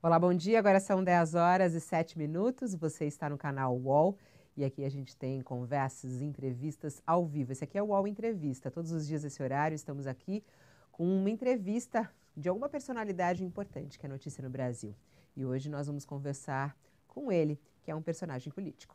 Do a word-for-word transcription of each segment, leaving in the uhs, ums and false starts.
Olá, bom dia. Agora são dez horas e sete minutos. Você está no canal U O L e aqui a gente tem conversas, entrevistas ao vivo. Esse aqui é o U O L Entrevista. Todos os dias esse horário estamos aqui com uma entrevista de alguma personalidade importante que é notícia no Brasil. E hoje nós vamos conversar com ele, que é um personagem político.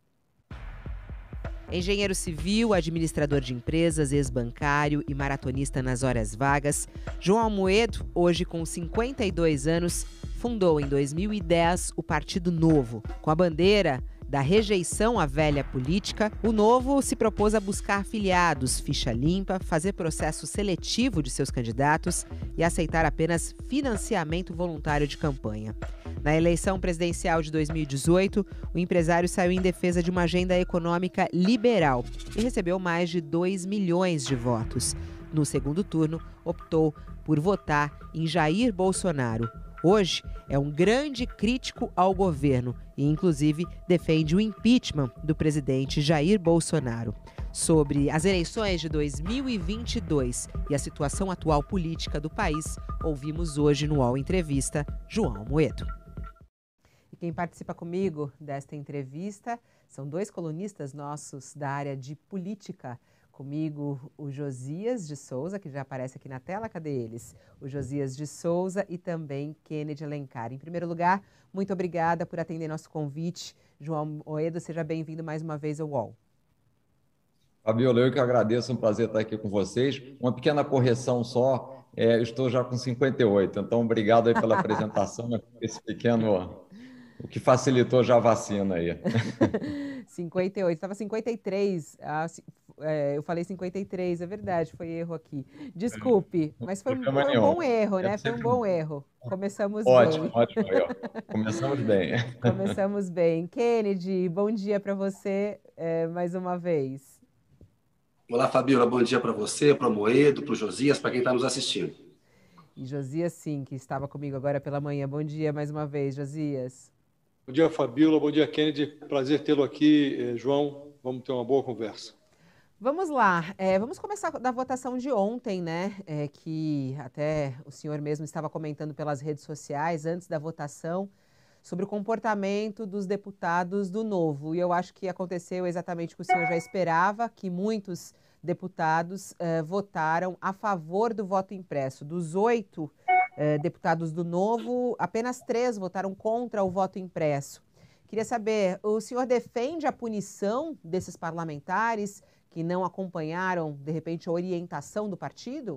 Engenheiro civil, administrador de empresas, ex-bancário e maratonista nas horas vagas, João Amoedo, hoje com cinquenta e dois anos, fundou em dois mil e dez o Partido Novo. Com a bandeira da rejeição à velha política, o Novo se propôs a buscar afiliados, ficha limpa, fazer processo seletivo de seus candidatos e aceitar apenas financiamento voluntário de campanha. Na eleição presidencial de dois mil e dezoito, o empresário saiu em defesa de uma agenda econômica liberal e recebeu mais de dois milhões de votos. No segundo turno, optou por votar em Jair Bolsonaro. Hoje, é um grande crítico ao governo e, inclusive, defende o impeachment do presidente Jair Bolsonaro. Sobre as eleições de dois mil e vinte e dois e a situação atual política do país, ouvimos hoje no U O L Entrevista João Amoedo. E quem participa comigo desta entrevista são dois colunistas nossos da área de política. Comigo, o Josias de Souza, que já aparece aqui na tela. Cadê eles? O Josias de Souza e também Kennedy Alencar. Em primeiro lugar, muito obrigada por atender nosso convite. João Amoedo, seja bem-vindo mais uma vez ao U O L. Fabiola, eu que agradeço, é um prazer estar aqui com vocês. Uma pequena correção só, é, eu estou já com cinquenta e oito, então obrigado aí pela apresentação, esse pequeno, o que facilitou já a vacina aí. cinquenta e oito, estava cinquenta e três, ah, é, eu falei cinquenta e três, é verdade, foi erro aqui. Desculpe, mas foi, foi um bom erro, né? Foi um bom erro. Começamos ótimo, bem. Ótimo, ótimo. Começamos bem. Começamos bem. Kennedy, bom dia para você é, mais uma vez. Olá, Fabiola, bom dia para você, para o Amoedo, para o Josias, para quem está nos assistindo. E Josias, sim, que estava comigo agora pela manhã. Bom dia mais uma vez, Josias. Bom dia, Fabiola. Bom dia, Kennedy. Prazer tê-lo aqui, João. Vamos ter uma boa conversa. Vamos lá. É, vamos começar da votação de ontem, né? É, que até o senhor mesmo estava comentando pelas redes sociais, antes da votação, sobre o comportamento dos deputados do Novo. E eu acho que aconteceu exatamente o que o senhor já esperava, que muitos deputados uh, votaram a favor do voto impresso. Dos oito uh, deputados do Novo, apenas três votaram contra o voto impresso. Queria saber, o senhor defende a punição desses parlamentares que não acompanharam, de repente, a orientação do partido?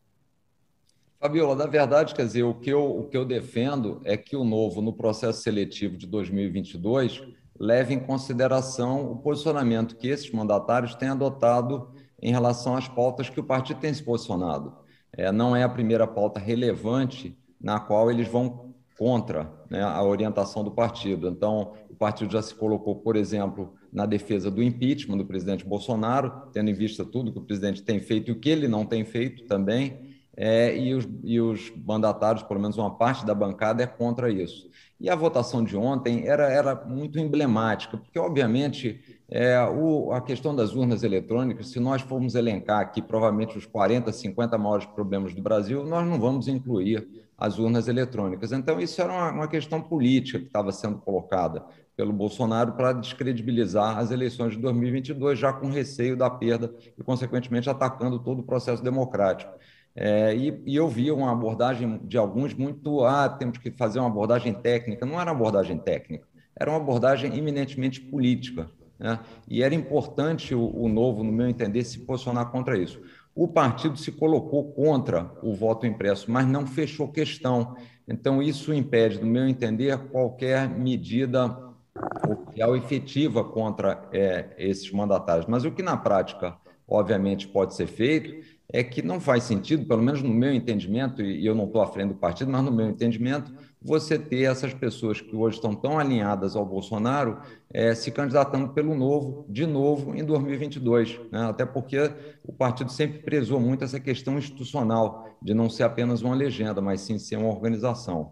Fabiola, na verdade, quer dizer, o que, eu, o que eu defendo é que o Novo, no processo seletivo de dois mil e vinte e dois, leve em consideração o posicionamento que esses mandatários têm adotado em relação às pautas que o partido tem se posicionado. É, não é a primeira pauta relevante na qual eles vão contra, né, a orientação do partido. Então, o partido já se colocou, por exemplo, na defesa do impeachment do presidente Bolsonaro, tendo em vista tudo que o presidente tem feito e o que ele não tem feito também, é, e, os, e os mandatários, pelo menos uma parte da bancada, é contra isso. E a votação de ontem era, era muito emblemática, porque, obviamente, é, o, a questão das urnas eletrônicas, se nós formos elencar aqui provavelmente os quarenta, cinquenta maiores problemas do Brasil, nós não vamos incluir as urnas eletrônicas. Então, isso era uma, uma questão política que estava sendo colocada pelo Bolsonaro para descredibilizar as eleições de dois mil e vinte e dois, já com receio da perda e, consequentemente, atacando todo o processo democrático. É, e, e eu vi uma abordagem de alguns muito, ah, temos que fazer uma abordagem técnica. Não era uma abordagem técnica, era uma abordagem eminentemente política, né? E era importante o, o Novo, no meu entender, se posicionar contra isso. O partido se colocou contra o voto impresso, mas não fechou questão. Então, isso impede, no meu entender, qualquer medida oficial efetiva contra é, esses mandatários. Mas o que, na prática, obviamente, pode ser feito é que não faz sentido, pelo menos no meu entendimento, e eu não estou à frente do partido, mas no meu entendimento, você ter essas pessoas que hoje estão tão alinhadas ao Bolsonaro é, se candidatando pelo Novo, de novo, em dois mil e vinte e dois, né? Até porque o partido sempre prezou muito essa questão institucional, de não ser apenas uma legenda, mas sim ser uma organização.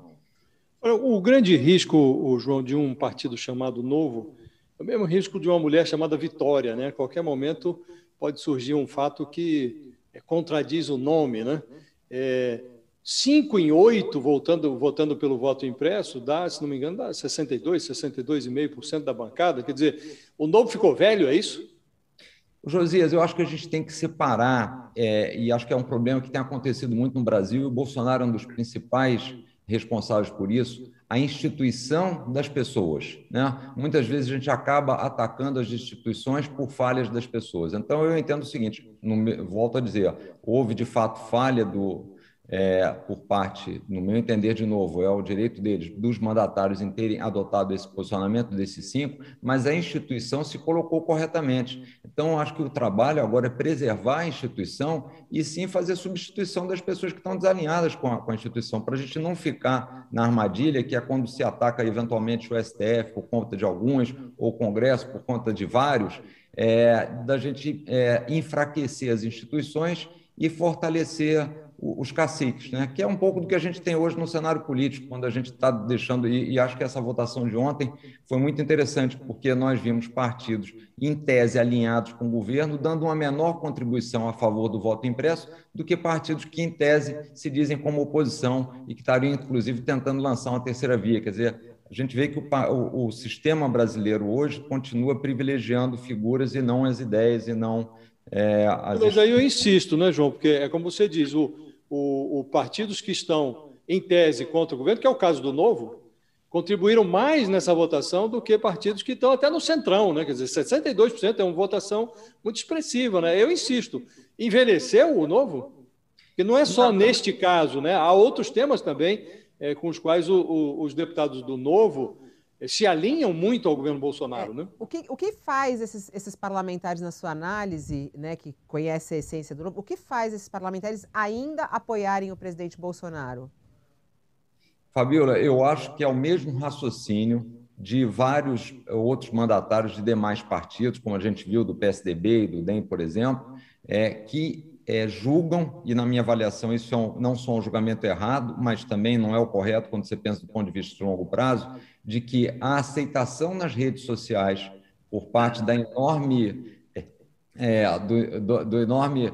O grande risco, o João, de um partido chamado Novo, é o mesmo risco de uma mulher chamada Vitória, né? A qualquer momento pode surgir um fato que contradiz o nome, né? É, cinco em oito votando, votando pelo voto impresso, dá, se não me engano, dá sessenta e dois, sessenta e dois vírgula cinco por cento da bancada. Quer dizer, o Novo ficou velho, é isso? Josias, eu acho que a gente tem que separar, é, e acho que é um problema que tem acontecido muito no Brasil, e o Bolsonaro é um dos principais responsáveis por isso, a instituição das pessoas, né? Muitas vezes a gente acaba atacando as instituições por falhas das pessoas. Então, eu entendo o seguinte, no, volto a dizer, houve de fato falha do... É, por parte, no meu entender, de novo, é o direito deles, dos mandatários, em terem adotado esse posicionamento desses cinco, mas a instituição se colocou corretamente. Então, acho que o trabalho agora é preservar a instituição e sim fazer substituição das pessoas que estão desalinhadas com a, com a instituição, para a gente não ficar na armadilha que é quando se ataca eventualmente o S T F por conta de alguns, ou o Congresso por conta de vários, é, da gente é, enfraquecer as instituições e fortalecer os caciques, né? Que é um pouco do que a gente tem hoje no cenário político, quando a gente está deixando, e, e acho que essa votação de ontem foi muito interessante, porque nós vimos partidos, em tese, alinhados com o governo, dando uma menor contribuição a favor do voto impresso do que partidos que, em tese, se dizem como oposição e que estariam, inclusive, tentando lançar uma terceira via. Quer dizer, a gente vê que o, o, o sistema brasileiro hoje continua privilegiando figuras e não as ideias, e não... É, as... Mas aí eu insisto, né, João? Porque é como você diz, o, o, o partidos que estão em tese contra o governo, que é o caso do Novo, contribuíram mais nessa votação do que partidos que estão até no centrão, né? Quer dizer, sessenta e dois por cento é uma votação muito expressiva, né? Eu insisto, envelheceu o Novo? Porque não é só neste caso, né? Há outros temas também é, com os quais o, o, os deputados do Novo se alinham muito ao governo Bolsonaro, é, né? O que, o que faz esses, esses parlamentares, na sua análise, né, que conhece a essência do Novo, o que faz esses parlamentares ainda apoiarem o presidente Bolsonaro? Fabiola, eu acho que é o mesmo raciocínio de vários outros mandatários de demais partidos, como a gente viu do P S D B e do D E M, por exemplo, é, que é, julgam, e na minha avaliação isso é um, não só um julgamento errado, mas também não é o correto quando você pensa do ponto de vista de longo prazo, de que a aceitação nas redes sociais por parte da enorme, é, do, do, do enorme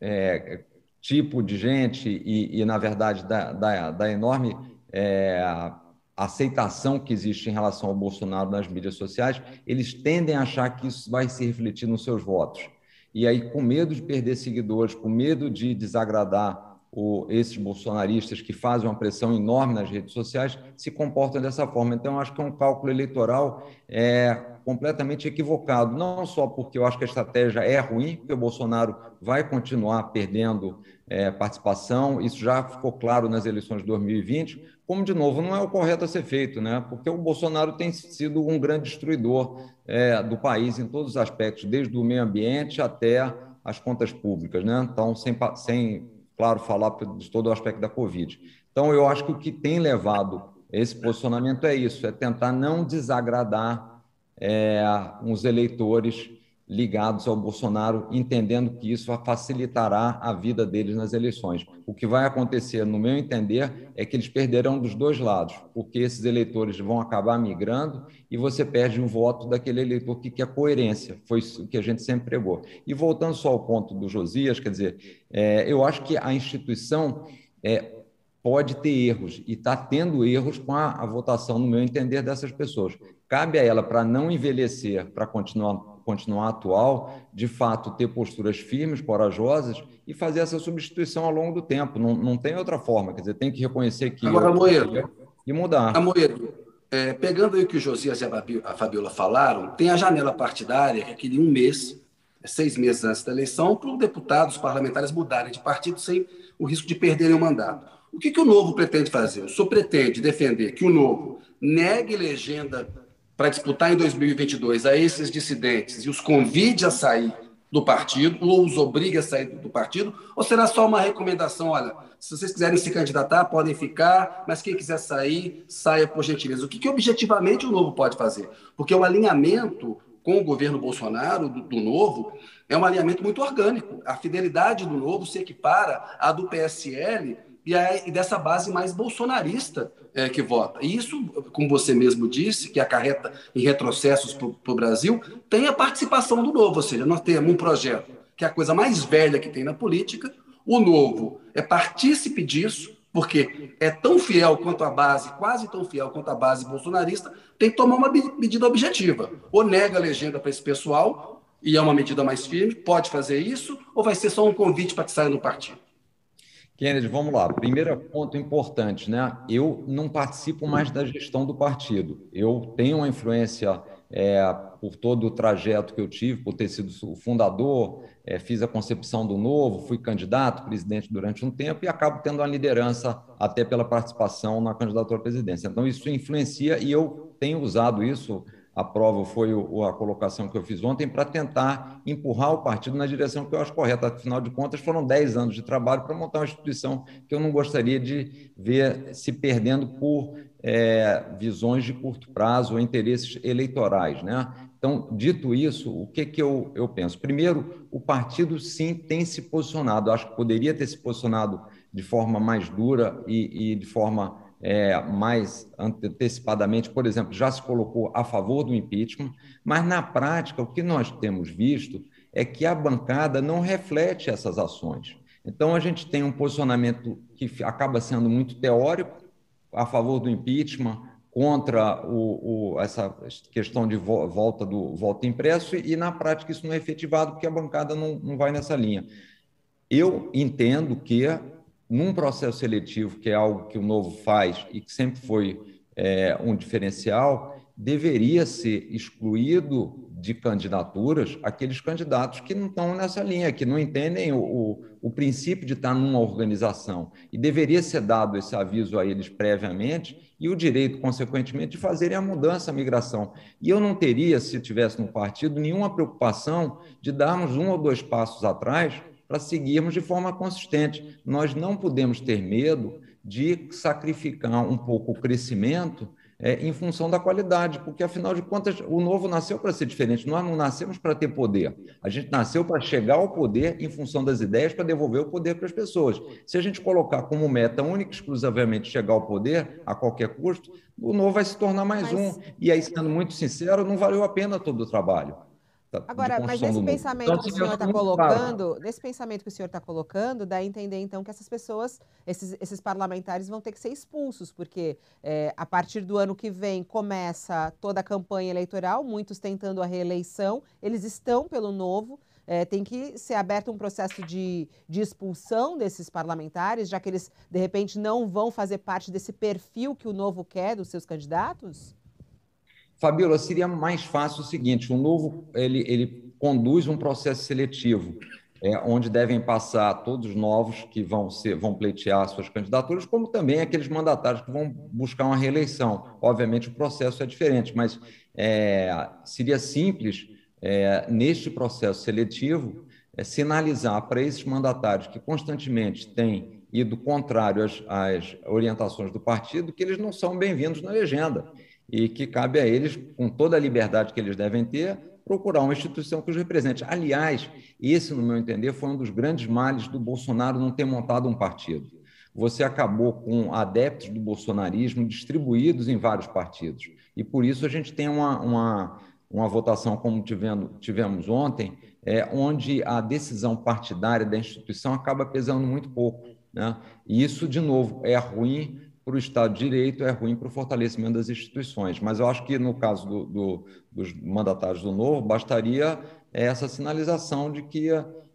é, tipo de gente e, e na verdade, da, da, da enorme é, aceitação que existe em relação ao Bolsonaro nas mídias sociais, eles tendem a achar que isso vai se refletir nos seus votos. E aí, com medo de perder seguidores, com medo de desagradar o, esses bolsonaristas que fazem uma pressão enorme nas redes sociais, se comportam dessa forma. Então, eu acho que é um cálculo eleitoral é, completamente equivocado, não só porque eu acho que a estratégia é ruim, porque o Bolsonaro vai continuar perdendo é, participação, isso já ficou claro nas eleições de dois mil e vinte, como, de novo, não é o correto a ser feito, né? Porque o Bolsonaro tem sido um grande destruidor é, do país em todos os aspectos, desde o meio ambiente até as contas públicas, né? Então, sem, sem, claro, falar de todo o aspecto da Covid. Então, eu acho que o que tem levado esse posicionamento é isso, é tentar não desagradar é, os eleitores ligados ao Bolsonaro, entendendo que isso facilitará a vida deles nas eleições. O que vai acontecer, no meu entender, é que eles perderão dos dois lados, porque esses eleitores vão acabar migrando e você perde um voto daquele eleitor que quer coerência, foi o que a gente sempre pregou. E voltando só ao ponto do Josias, quer dizer, é, eu acho que a instituição é, pode ter erros, e está tendo erros com a, a votação, no meu entender, dessas pessoas. Cabe a ela, para não envelhecer, para continuar continuar atual, de fato, ter posturas firmes, corajosas e fazer essa substituição ao longo do tempo. Não, não tem outra forma, quer dizer, tem que reconhecer que... Agora, Amoedo, e mudar. Amoedo, é, pegando aí o que o Josias e a Fabiola falaram, tem a janela partidária, que é aquele um mês, seis meses antes da eleição, para os deputados, os parlamentares mudarem de partido sem o risco de perderem o mandato. O que, que o Novo pretende fazer? O senhor pretende defender que o Novo negue legenda para disputar em dois mil e vinte e dois a esses dissidentes e os convide a sair do partido, ou os obrigue a sair do partido, ou será só uma recomendação, olha, se vocês quiserem se candidatar, podem ficar, mas quem quiser sair, saia por gentileza. O que, que objetivamente o Novo pode fazer? Porque o alinhamento com o governo Bolsonaro, do, do Novo, é um alinhamento muito orgânico. A fidelidade do Novo se equipara à do P S L e, a, e dessa base mais bolsonarista é, que vota. E isso, como você mesmo disse, que acarreta em retrocessos para o Brasil, tem a participação do Novo, ou seja, nós temos um projeto que é a coisa mais velha que tem na política, o Novo é partícipe disso, porque é tão fiel quanto a base, quase tão fiel quanto a base bolsonarista, tem que tomar uma medida objetiva. Ou nega a legenda para esse pessoal, e é uma medida mais firme, pode fazer isso, ou vai ser só um convite para que saia no partido? Kennedy, vamos lá. Primeiro ponto importante, né? Eu não participo mais da gestão do partido. Eu tenho uma influência é, por todo o trajeto que eu tive, por ter sido o fundador, é, fiz a concepção do Novo, fui candidato, presidente durante um tempo e acabo tendo uma liderança até pela participação na candidatura à presidência. Então, isso influencia e eu tenho usado isso. A prova foi a colocação que eu fiz ontem para tentar empurrar o partido na direção que eu acho correta. Afinal de contas, foram dez anos de trabalho para montar uma instituição que eu não gostaria de ver se perdendo por é, visões de curto prazo ou interesses eleitorais, né? Então, dito isso, o que, que eu, eu penso? Primeiro, o partido, sim, tem se posicionado. Eu acho que poderia ter se posicionado de forma mais dura e, e de forma... É, mais antecipadamente, por exemplo, já se colocou a favor do impeachment, mas na prática o que nós temos visto é que a bancada não reflete essas ações. Então a gente tem um posicionamento que acaba sendo muito teórico, a favor do impeachment, contra o, o, essa questão de volta do voto impresso, e na prática isso não é efetivado porque a bancada não, não vai nessa linha. Eu entendo que num processo seletivo, que é algo que o Novo faz e que sempre foi é, um diferencial, deveria ser excluído de candidaturas aqueles candidatos que não estão nessa linha, que não entendem o, o, o princípio de estar numa organização. E deveria ser dado esse aviso a eles previamente e o direito, consequentemente, de fazerem a mudança, a migração. E eu não teria, se tivesse no partido, nenhuma preocupação de darmos um ou dois passos atrás para seguirmos de forma consistente. Nós não podemos ter medo de sacrificar um pouco o crescimento é, em função da qualidade, porque, afinal de contas, o Novo nasceu para ser diferente. Nós não nascemos para ter poder. A gente nasceu para chegar ao poder em função das ideias, para devolver o poder para as pessoas. Se a gente colocar como meta única e exclusivamente chegar ao poder a qualquer custo, o Novo vai se tornar mais Mas... um. E aí, sendo muito sincero, não valeu a pena todo o trabalho. Agora, mas nesse pensamento então, que o senhor está colocando, claro. nesse pensamento que o senhor está colocando, dá a entender, então, que essas pessoas, esses, esses parlamentares vão ter que ser expulsos, porque é, a partir do ano que vem começa toda a campanha eleitoral, muitos tentando a reeleição, eles estão pelo Novo, é, tem que ser aberto um processo de, de expulsão desses parlamentares, já que eles, de repente, não vão fazer parte desse perfil que o Novo quer dos seus candidatos? Fabiola, seria mais fácil o seguinte, o Novo ele, ele conduz um processo seletivo, é, onde devem passar todos os novos que vão, ser, vão pleitear suas candidaturas, como também aqueles mandatários que vão buscar uma reeleição. Obviamente o processo é diferente, mas é, seria simples, é, neste processo seletivo, é, sinalizar para esses mandatários que constantemente têm ido contrário às, às orientações do partido que eles não são bem-vindos na legenda, e que cabe a eles, com toda a liberdade que eles devem ter, procurar uma instituição que os represente. Aliás, esse, no meu entender, foi um dos grandes males do Bolsonaro não ter montado um partido. Você acabou com adeptos do bolsonarismo distribuídos em vários partidos. E, por isso, a gente tem uma, uma, uma votação, como tivemos, tivemos ontem, é, onde a decisão partidária da instituição acaba pesando muito pouco, né? E isso, de novo, é ruim para o Estado de Direito, é ruim para o fortalecimento das instituições. Mas eu acho que, no caso do, do, dos mandatários do Novo, bastaria essa sinalização de que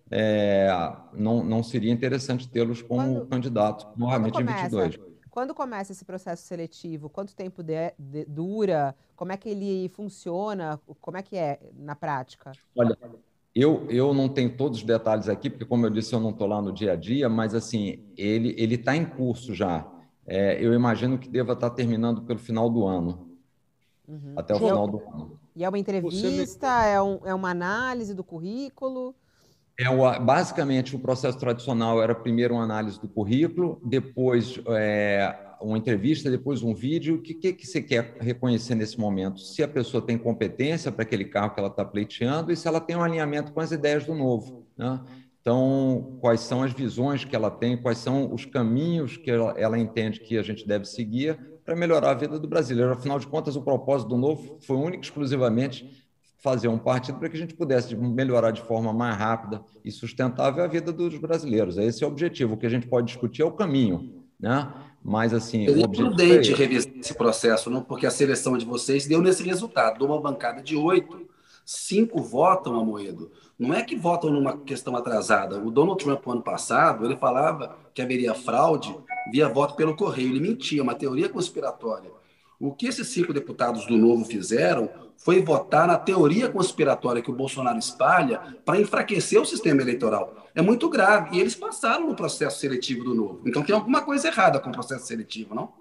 é, não, não seria interessante tê-los como quando, candidatos, novamente em vinte e dois. Quando começa esse processo seletivo? Quanto tempo de, de, dura? Como é que ele funciona? Como é que é na prática? Olha, eu, eu não tenho todos os detalhes aqui, porque, como eu disse, eu não estou lá no dia a dia, mas assim, ele ele está em curso já. É, eu imagino que deva estar terminando pelo final do ano, uhum. até o final do ano. E é uma entrevista, me... é, um, é uma análise do currículo? É o, basicamente, o processo tradicional era primeiro uma análise do currículo, depois é, uma entrevista, depois um vídeo. O que, que, que você quer reconhecer nesse momento? Se a pessoa tem competência para aquele cargo que ela está pleiteando e se ela tem um alinhamento com as ideias do Novo, né? Então, quais são as visões que ela tem, quais são os caminhos que ela, ela entende que a gente deve seguir para melhorar a vida do brasileiro. Afinal de contas, o propósito do Novo foi único e exclusivamente fazer um partido para que a gente pudesse melhorar de forma mais rápida e sustentável a vida dos brasileiros. Esse é o objetivo. O que a gente pode discutir é o caminho, né? Mas, assim, Seria o objetivo prudente é esse. revisar esse processo, não? Porque a seleção de vocês deu nesse resultado. De uma bancada de oito, cinco votam, Amoedo. Não é que votam numa questão atrasada. O Donald Trump, no ano passado, ele falava que haveria fraude via voto pelo correio. Ele mentia, uma teoria conspiratória. O que esses cinco deputados do Novo fizeram foi votar na teoria conspiratória que o Bolsonaro espalha para enfraquecer o sistema eleitoral. É muito grave. E eles passaram no processo seletivo do Novo. Então tem alguma coisa errada com o processo seletivo, não?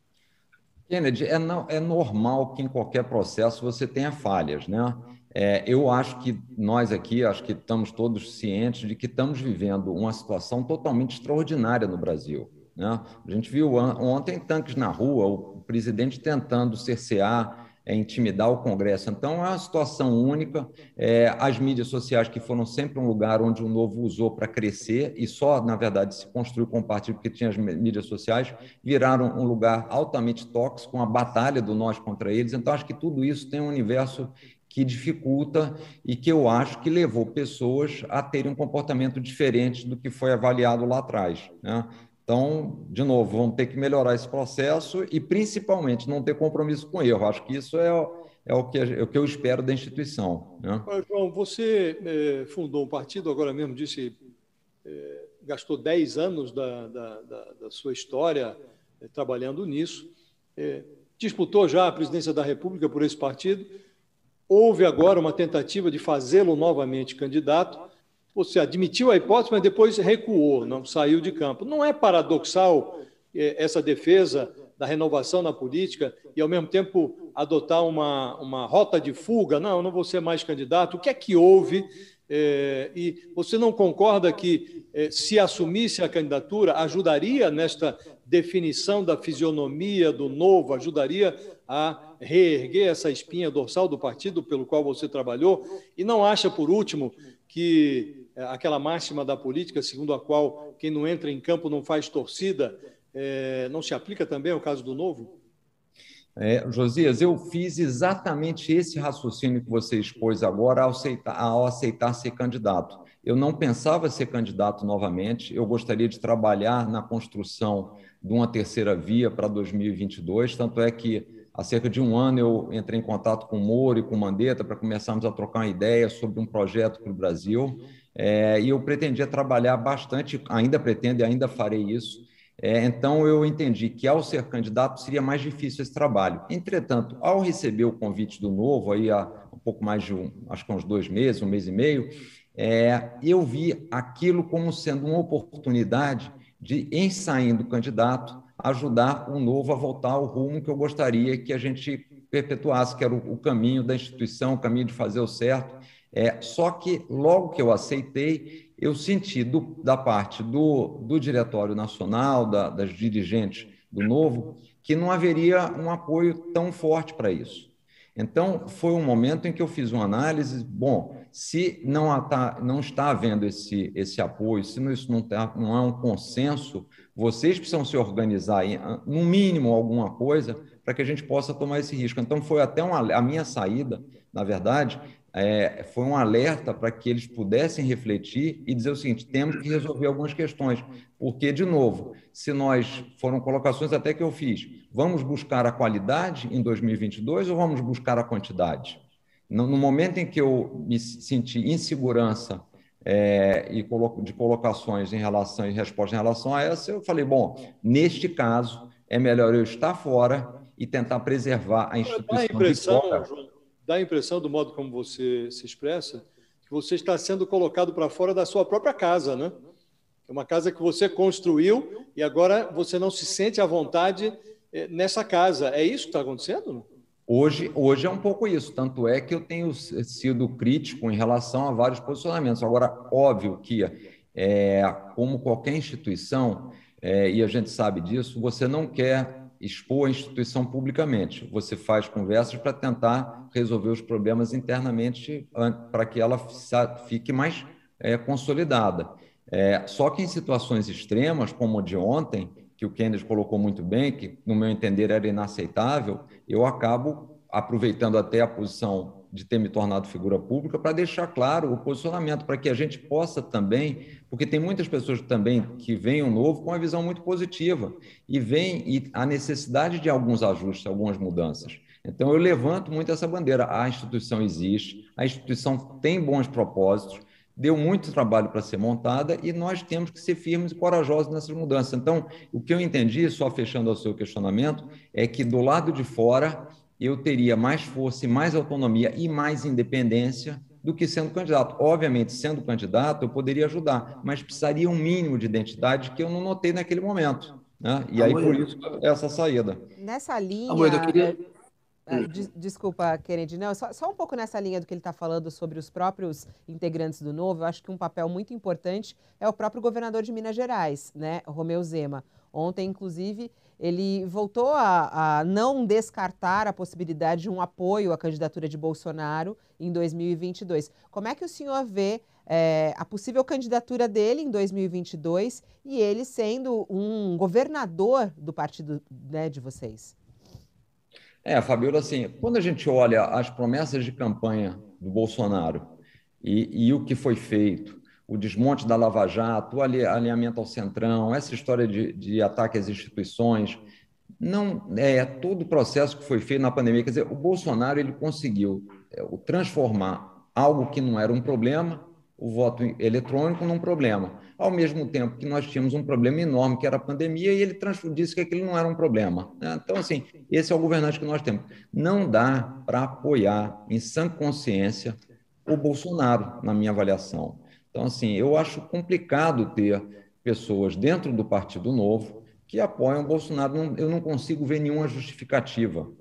Kennedy, é, não, é normal que em qualquer processo você tenha falhas, né? É, eu acho que nós aqui, acho que estamos todos cientes de que estamos vivendo uma situação totalmente extraordinária no Brasil, né? A gente viu ontem tanques na rua, o presidente tentando cercear, é, intimidar o Congresso. Então, é uma situação única. É, as mídias sociais, que foram sempre um lugar onde o Novo usou para crescer, e só, na verdade, se construiu com o partido porque tinha as mídias sociais, viraram um lugar altamente tóxico, uma batalha do nós contra eles. Então, acho que tudo isso tem um universo que dificulta e que eu acho que levou pessoas a terem um comportamento diferente do que foi avaliado lá atrás, né? Então, de novo, vamos ter que melhorar esse processo e, principalmente, não ter compromisso com erro. Acho que isso é, é, o, que, é o que eu espero da instituição, né? João, você é, fundou um partido, agora mesmo disse, é, gastou dez anos da, da, da, da sua história é, trabalhando nisso, é, disputou já a presidência da República por esse partido, houve agora uma tentativa de fazê-lo novamente candidato. Você admitiu a hipótese, mas depois recuou, não saiu de campo. Não é paradoxal essa defesa da renovação na política e, ao mesmo tempo, adotar uma, uma rota de fuga? Não, eu não vou ser mais candidato. O que é que houve? É, e você não concorda que, é, se assumisse a candidatura, ajudaria nesta definição da fisionomia do Novo, ajudaria a reerguer essa espinha dorsal do partido pelo qual você trabalhou? E não acha, por último, que aquela máxima da política, segundo a qual quem não entra em campo não faz torcida, é, não se aplica também ao caso do Novo? É, Josias, eu fiz exatamente esse raciocínio que você expôs agora ao aceitar, ao aceitar ser candidato. Eu não pensava ser candidato novamente, eu gostaria de trabalhar na construção de uma terceira via para dois mil e vinte e dois, tanto é que há cerca de um ano eu entrei em contato com o Moro e com o Mandetta para começarmos a trocar uma ideia sobre um projeto para o Brasil, é, e eu pretendia trabalhar bastante, ainda pretendo e ainda farei isso. É, então, eu entendi que, ao ser candidato, seria mais difícil esse trabalho. Entretanto, ao receber o convite do Novo, aí há um pouco mais de, um, acho que uns dois meses, um mês e meio, é, eu vi aquilo como sendo uma oportunidade de, em saindo candidato, ajudar o Novo a voltar ao rumo que eu gostaria que a gente perpetuasse, que era o, o caminho da instituição, o caminho de fazer o certo. É, só que, logo que eu aceitei, eu senti do, da parte do, do Diretório Nacional, da, das dirigentes do Novo, que não haveria um apoio tão forte para isso. Então, foi um momento em que eu fiz uma análise, bom, se não, há, não está havendo esse, esse apoio, se isso não, tá, não há um consenso, vocês precisam se organizar, em, no mínimo, alguma coisa, para que a gente possa tomar esse risco. Então, foi até uma, a minha saída, na verdade, É, foi um alerta para que eles pudessem refletir e dizer o seguinte: temos que resolver algumas questões, porque, de novo, se nós, foram colocações até que eu fiz, vamos buscar a qualidade em dois mil e vinte e dois ou vamos buscar a quantidade? No, no momento em que eu me senti insegurança é, e colo de colocações em relação e resposta em relação a essa, eu falei, bom, neste caso, é melhor eu estar fora e tentar preservar a instituição. Dá a impressão, João, dá a impressão, do modo como você se expressa, que você está sendo colocado para fora da sua própria casa, né? É uma casa que você construiu e agora você não se sente à vontade nessa casa. É isso que está acontecendo? Hoje, hoje é um pouco isso, tanto é que eu tenho sido crítico em relação a vários posicionamentos. Agora, óbvio que, é, como qualquer instituição, é, e a gente sabe disso, você não quer expor a instituição publicamente. Você faz conversas para tentar resolver os problemas internamente para que ela fique mais é, consolidada. É, só que em situações extremas, como a de ontem, que o Kennedy colocou muito bem, que, no meu entender, era inaceitável, eu acabo aproveitando até a posição de ter me tornado figura pública para deixar claro o posicionamento, para que a gente possa também, porque tem muitas pessoas também que veem o novo com uma visão muito positiva e veem e a necessidade de alguns ajustes, algumas mudanças. Então, eu levanto muito essa bandeira. A instituição existe, a instituição tem bons propósitos, deu muito trabalho para ser montada e nós temos que ser firmes e corajosos nessas mudanças. Então, o que eu entendi, só fechando o seu questionamento, é que do lado de fora eu teria mais força e mais autonomia e mais independência do que sendo candidato. Obviamente, sendo candidato, eu poderia ajudar, mas precisaria um mínimo de identidade que eu não notei naquele momento, né? E aí, por isso, essa saída. Nessa linha... Amoedo, eu queria... Uh, des desculpa, Kennedy, não, só, só um pouco nessa linha do que ele está falando sobre os próprios integrantes do Novo, eu acho que um papel muito importante é o próprio governador de Minas Gerais, né, Romeu Zema. Ontem, inclusive, ele voltou a, a não descartar a possibilidade de um apoio à candidatura de Bolsonaro em dois mil e vinte e dois. Como é que o senhor vê é, a possível candidatura dele em dois mil e vinte e dois e ele sendo um governador do partido, né, de vocês? É, Fabiola, assim, quando a gente olha as promessas de campanha do Bolsonaro e, e o que foi feito, o desmonte da Lava Jato, o alinhamento ao Centrão, essa história de, de ataque às instituições, não é todo o processo que foi feito na pandemia. Quer dizer, o Bolsonaro ele conseguiu é, transformar algo que não era um problema, o voto eletrônico, num problema. Ao mesmo tempo que nós tínhamos um problema enorme, que era a pandemia, e ele disse que aquilo não era um problema, né? Então, assim, esse é o governante que nós temos. Não dá para apoiar, em sã consciência, o Bolsonaro, na minha avaliação. Então, assim, eu acho complicado ter pessoas dentro do Partido Novo que apoiam o Bolsonaro. Não, eu não consigo ver nenhuma justificativa.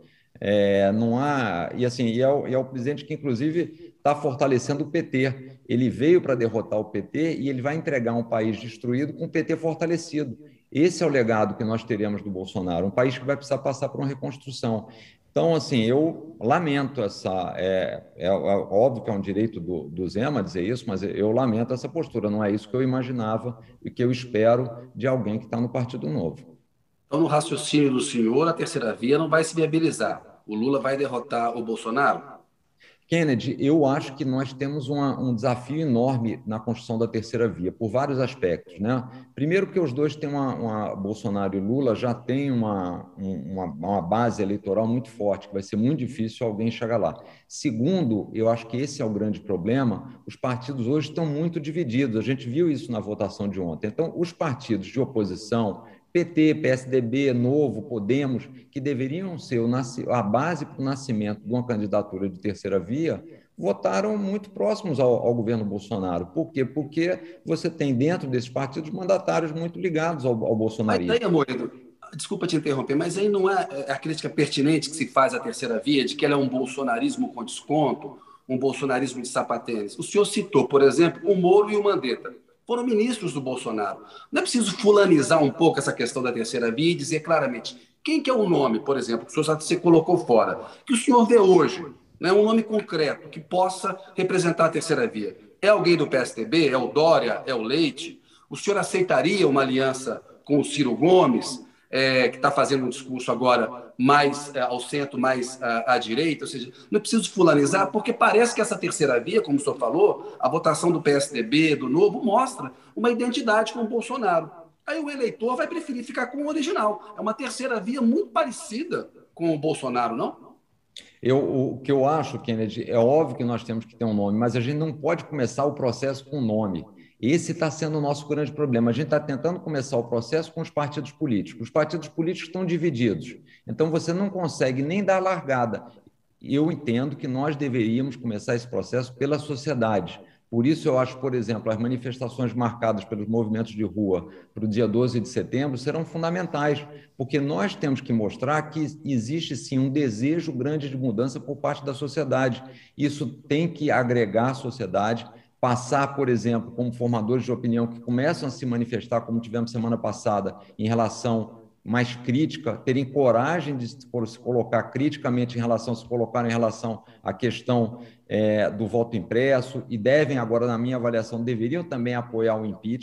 É, não há... E, assim, e é, o, e é o presidente que, inclusive, está fortalecendo o P T. Ele veio para derrotar o P T e ele vai entregar um país destruído com o P T fortalecido. Esse é o legado que nós teremos do Bolsonaro, um país que vai precisar passar por uma reconstrução. Então, assim, eu lamento essa... É, é, é óbvio que é um direito do, do Zema dizer isso, mas eu lamento essa postura. Não é isso que eu imaginava e que eu espero de alguém que está no Partido Novo. Então, no raciocínio do senhor, a terceira via não vai se viabilizar. O Lula vai derrotar o Bolsonaro? Kennedy, eu acho que nós temos uma, um desafio enorme na construção da terceira via, por vários aspectos, né? Primeiro, porque os dois têm uma, uma Bolsonaro e Lula já têm uma, uma, uma base eleitoral muito forte, que vai ser muito difícil alguém chegar lá. Segundo, eu acho que esse é o grande problema, os partidos hoje estão muito divididos, a gente viu isso na votação de ontem. Então, os partidos de oposição, P T, P S D B, Novo, Podemos, que deveriam ser o a base para o nascimento de uma candidatura de terceira via, votaram muito próximos ao, ao governo Bolsonaro. Por quê? Porque você tem dentro desses partidos mandatários muito ligados ao, ao bolsonarismo. Mas aí, Amoedo, desculpa te interromper, mas aí não é a crítica pertinente que se faz à terceira via, de que ela é um bolsonarismo com desconto, um bolsonarismo de sapatênis. O senhor citou, por exemplo, o Moro e o Mandetta. Foram ministros do Bolsonaro. Não é preciso fulanizar um pouco essa questão da terceira via e dizer claramente quem que é o nome, por exemplo, que o senhor você colocou fora, que o senhor vê hoje, né, um nome concreto que possa representar a terceira via. É alguém do P S D B? É o Dória? É o Leite? O senhor aceitaria uma aliança com o Ciro Gomes, é, que está fazendo um discurso agora mais é, ao centro, mais à, à direita? Ou seja, não é preciso fulanizar, porque parece que essa terceira via, como o senhor falou, a votação do P S D B, do Novo, mostra uma identidade com o Bolsonaro. Aí o eleitor vai preferir ficar com o original. É uma terceira via muito parecida com o Bolsonaro, não? Eu, o que eu acho, Kennedy, é óbvio que nós temos que ter um nome, mas a gente não pode começar o processo com nome. Esse está sendo o nosso grande problema. A gente está tentando começar o processo com os partidos políticos. Os partidos políticos estão divididos. Então, você não consegue nem dar largada. Eu entendo que nós deveríamos começar esse processo pela sociedade. Por isso, eu acho, por exemplo, as manifestações marcadas pelos movimentos de rua para o dia doze de setembro serão fundamentais, porque nós temos que mostrar que existe, sim, um desejo grande de mudança por parte da sociedade. Isso tem que agregar a sociedade, passar, por exemplo, como formadores de opinião que começam a se manifestar, como tivemos semana passada, em relação mais crítica, terem coragem de se colocar criticamente em relação, se colocar em relação à questão é, do voto impresso, e devem agora, na minha avaliação, deveriam também apoiar o impeachment,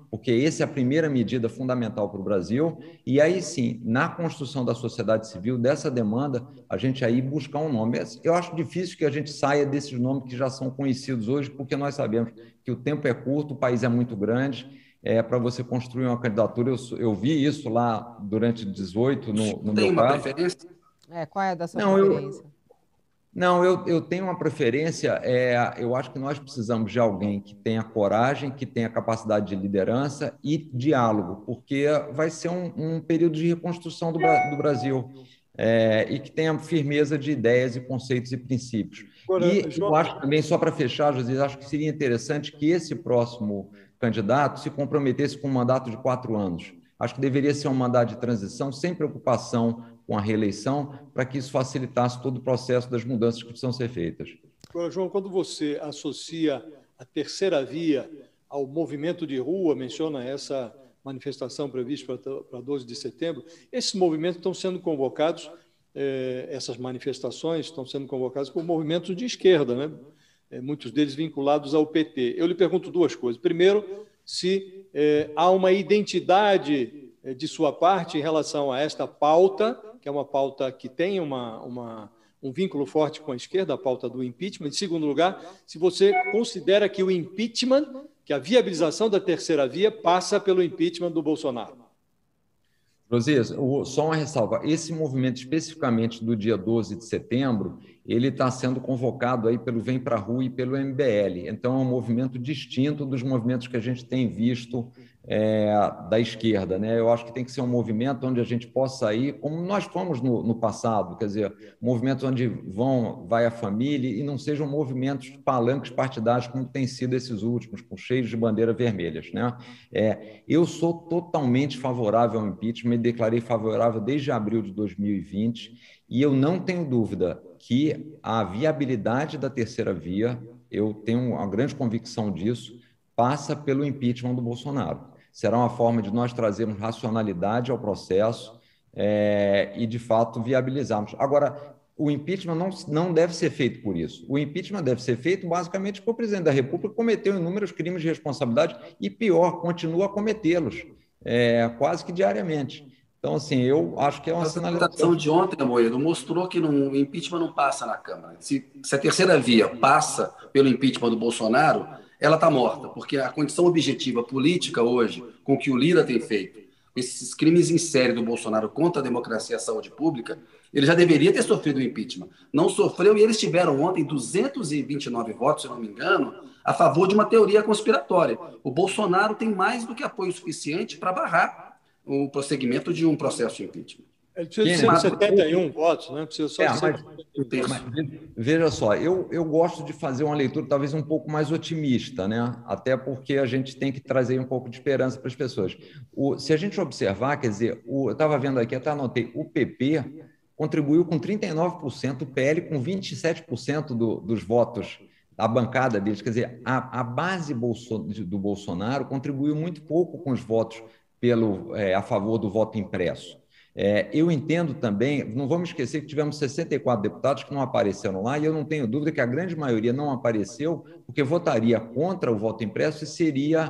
porque essa é a primeira medida fundamental para o Brasil, e aí sim, na construção da sociedade civil, dessa demanda, a gente aí buscar um nome. Eu acho difícil que a gente saia desses nomes que já são conhecidos hoje, porque nós sabemos que o tempo é curto, o país é muito grande, é, para você construir uma candidatura. Eu, eu vi isso lá durante dezoito, no, no Tem meu uma caso. preferência? É, qual é a da sua Não, preferência? Eu, não, eu, eu tenho uma preferência, é, eu acho que nós precisamos de alguém que tenha coragem, que tenha capacidade de liderança e diálogo, porque vai ser um, um período de reconstrução do, do Brasil, é, e que tenha firmeza de ideias e conceitos e princípios. Agora, E João... eu acho também, só para fechar, José, acho que seria interessante que esse próximo candidato se comprometesse com um mandato de quatro anos. Acho que deveria ser um mandato de transição, sem preocupação com a reeleição, para que isso facilitasse todo o processo das mudanças que precisam ser feitas. Agora, João, quando você associa a terceira via ao movimento de rua, menciona essa manifestação prevista para doze de setembro, esses movimentos estão sendo convocados, eh, essas manifestações estão sendo convocadas por movimentos de esquerda, né? Eh, muitos deles vinculados ao P T. Eu lhe pergunto duas coisas. Primeiro, se eh, há uma identidade eh, de sua parte em relação a esta pauta, que é uma pauta que tem uma, uma, um vínculo forte com a esquerda, a pauta do impeachment. Em segundo lugar, se você considera que o impeachment, que a viabilização da terceira via passa pelo impeachment do Bolsonaro. Josias, só uma ressalva, esse movimento especificamente do dia doze de setembro, ele está sendo convocado aí pelo Vem Pra Rua e pelo M B L, então é um movimento distinto dos movimentos que a gente tem visto é, da esquerda, né? Eu acho que tem que ser um movimento onde a gente possa ir, como nós fomos no, no passado, quer dizer, movimentos onde vão, vai a família e não sejam movimentos palanques partidários como tem sido esses últimos, com cheios de bandeiras vermelhas, né? É, eu sou totalmente favorável ao impeachment, me declarei favorável desde abril de dois mil e vinte e eu não tenho dúvida que a viabilidade da terceira via, eu tenho uma grande convicção disso, passa pelo impeachment do Bolsonaro. Será uma forma de nós trazermos racionalidade ao processo é, e, de fato, viabilizarmos. Agora, o impeachment não, não deve ser feito por isso. O impeachment deve ser feito, basicamente, porque o presidente da República cometeu inúmeros crimes de responsabilidade e, pior, continua a cometê-los, é, quase que diariamente. Então, assim, eu acho que é uma sinalização. A votação de ontem, Amoedo, mostrou que o impeachment não passa na Câmara. Se, se a terceira via passa pelo impeachment do Bolsonaro, ela está morta, porque a condição objetiva política hoje, com o que o Lira tem feito, esses crimes em série do Bolsonaro contra a democracia e a saúde pública, ele já deveria ter sofrido o impeachment. Não sofreu e eles tiveram ontem duzentos e vinte e nove votos, se não me engano, a favor de uma teoria conspiratória. O Bolsonaro tem mais do que apoio suficiente para barrar o prosseguimento de um processo de impeachment. Ele precisa de setenta e um votos, né? Precisa só é, de mas, mas, veja só, eu, eu gosto de fazer uma leitura talvez um pouco mais otimista, né? Até porque a gente tem que trazer um pouco de esperança para as pessoas. O, se a gente observar, quer dizer, o, eu estava vendo aqui, até anotei, o P P contribuiu com trinta e nove por cento, o P L com vinte e sete por cento do, dos votos, a bancada deles. Quer dizer, a, a base Bolso, do Bolsonaro contribuiu muito pouco com os votos pelo, é, a favor do voto impresso. É, eu entendo também, não vamos esquecer que tivemos sessenta e quatro deputados que não apareceram lá, e eu não tenho dúvida que a grande maioria não apareceu porque votaria contra o voto impresso e seria,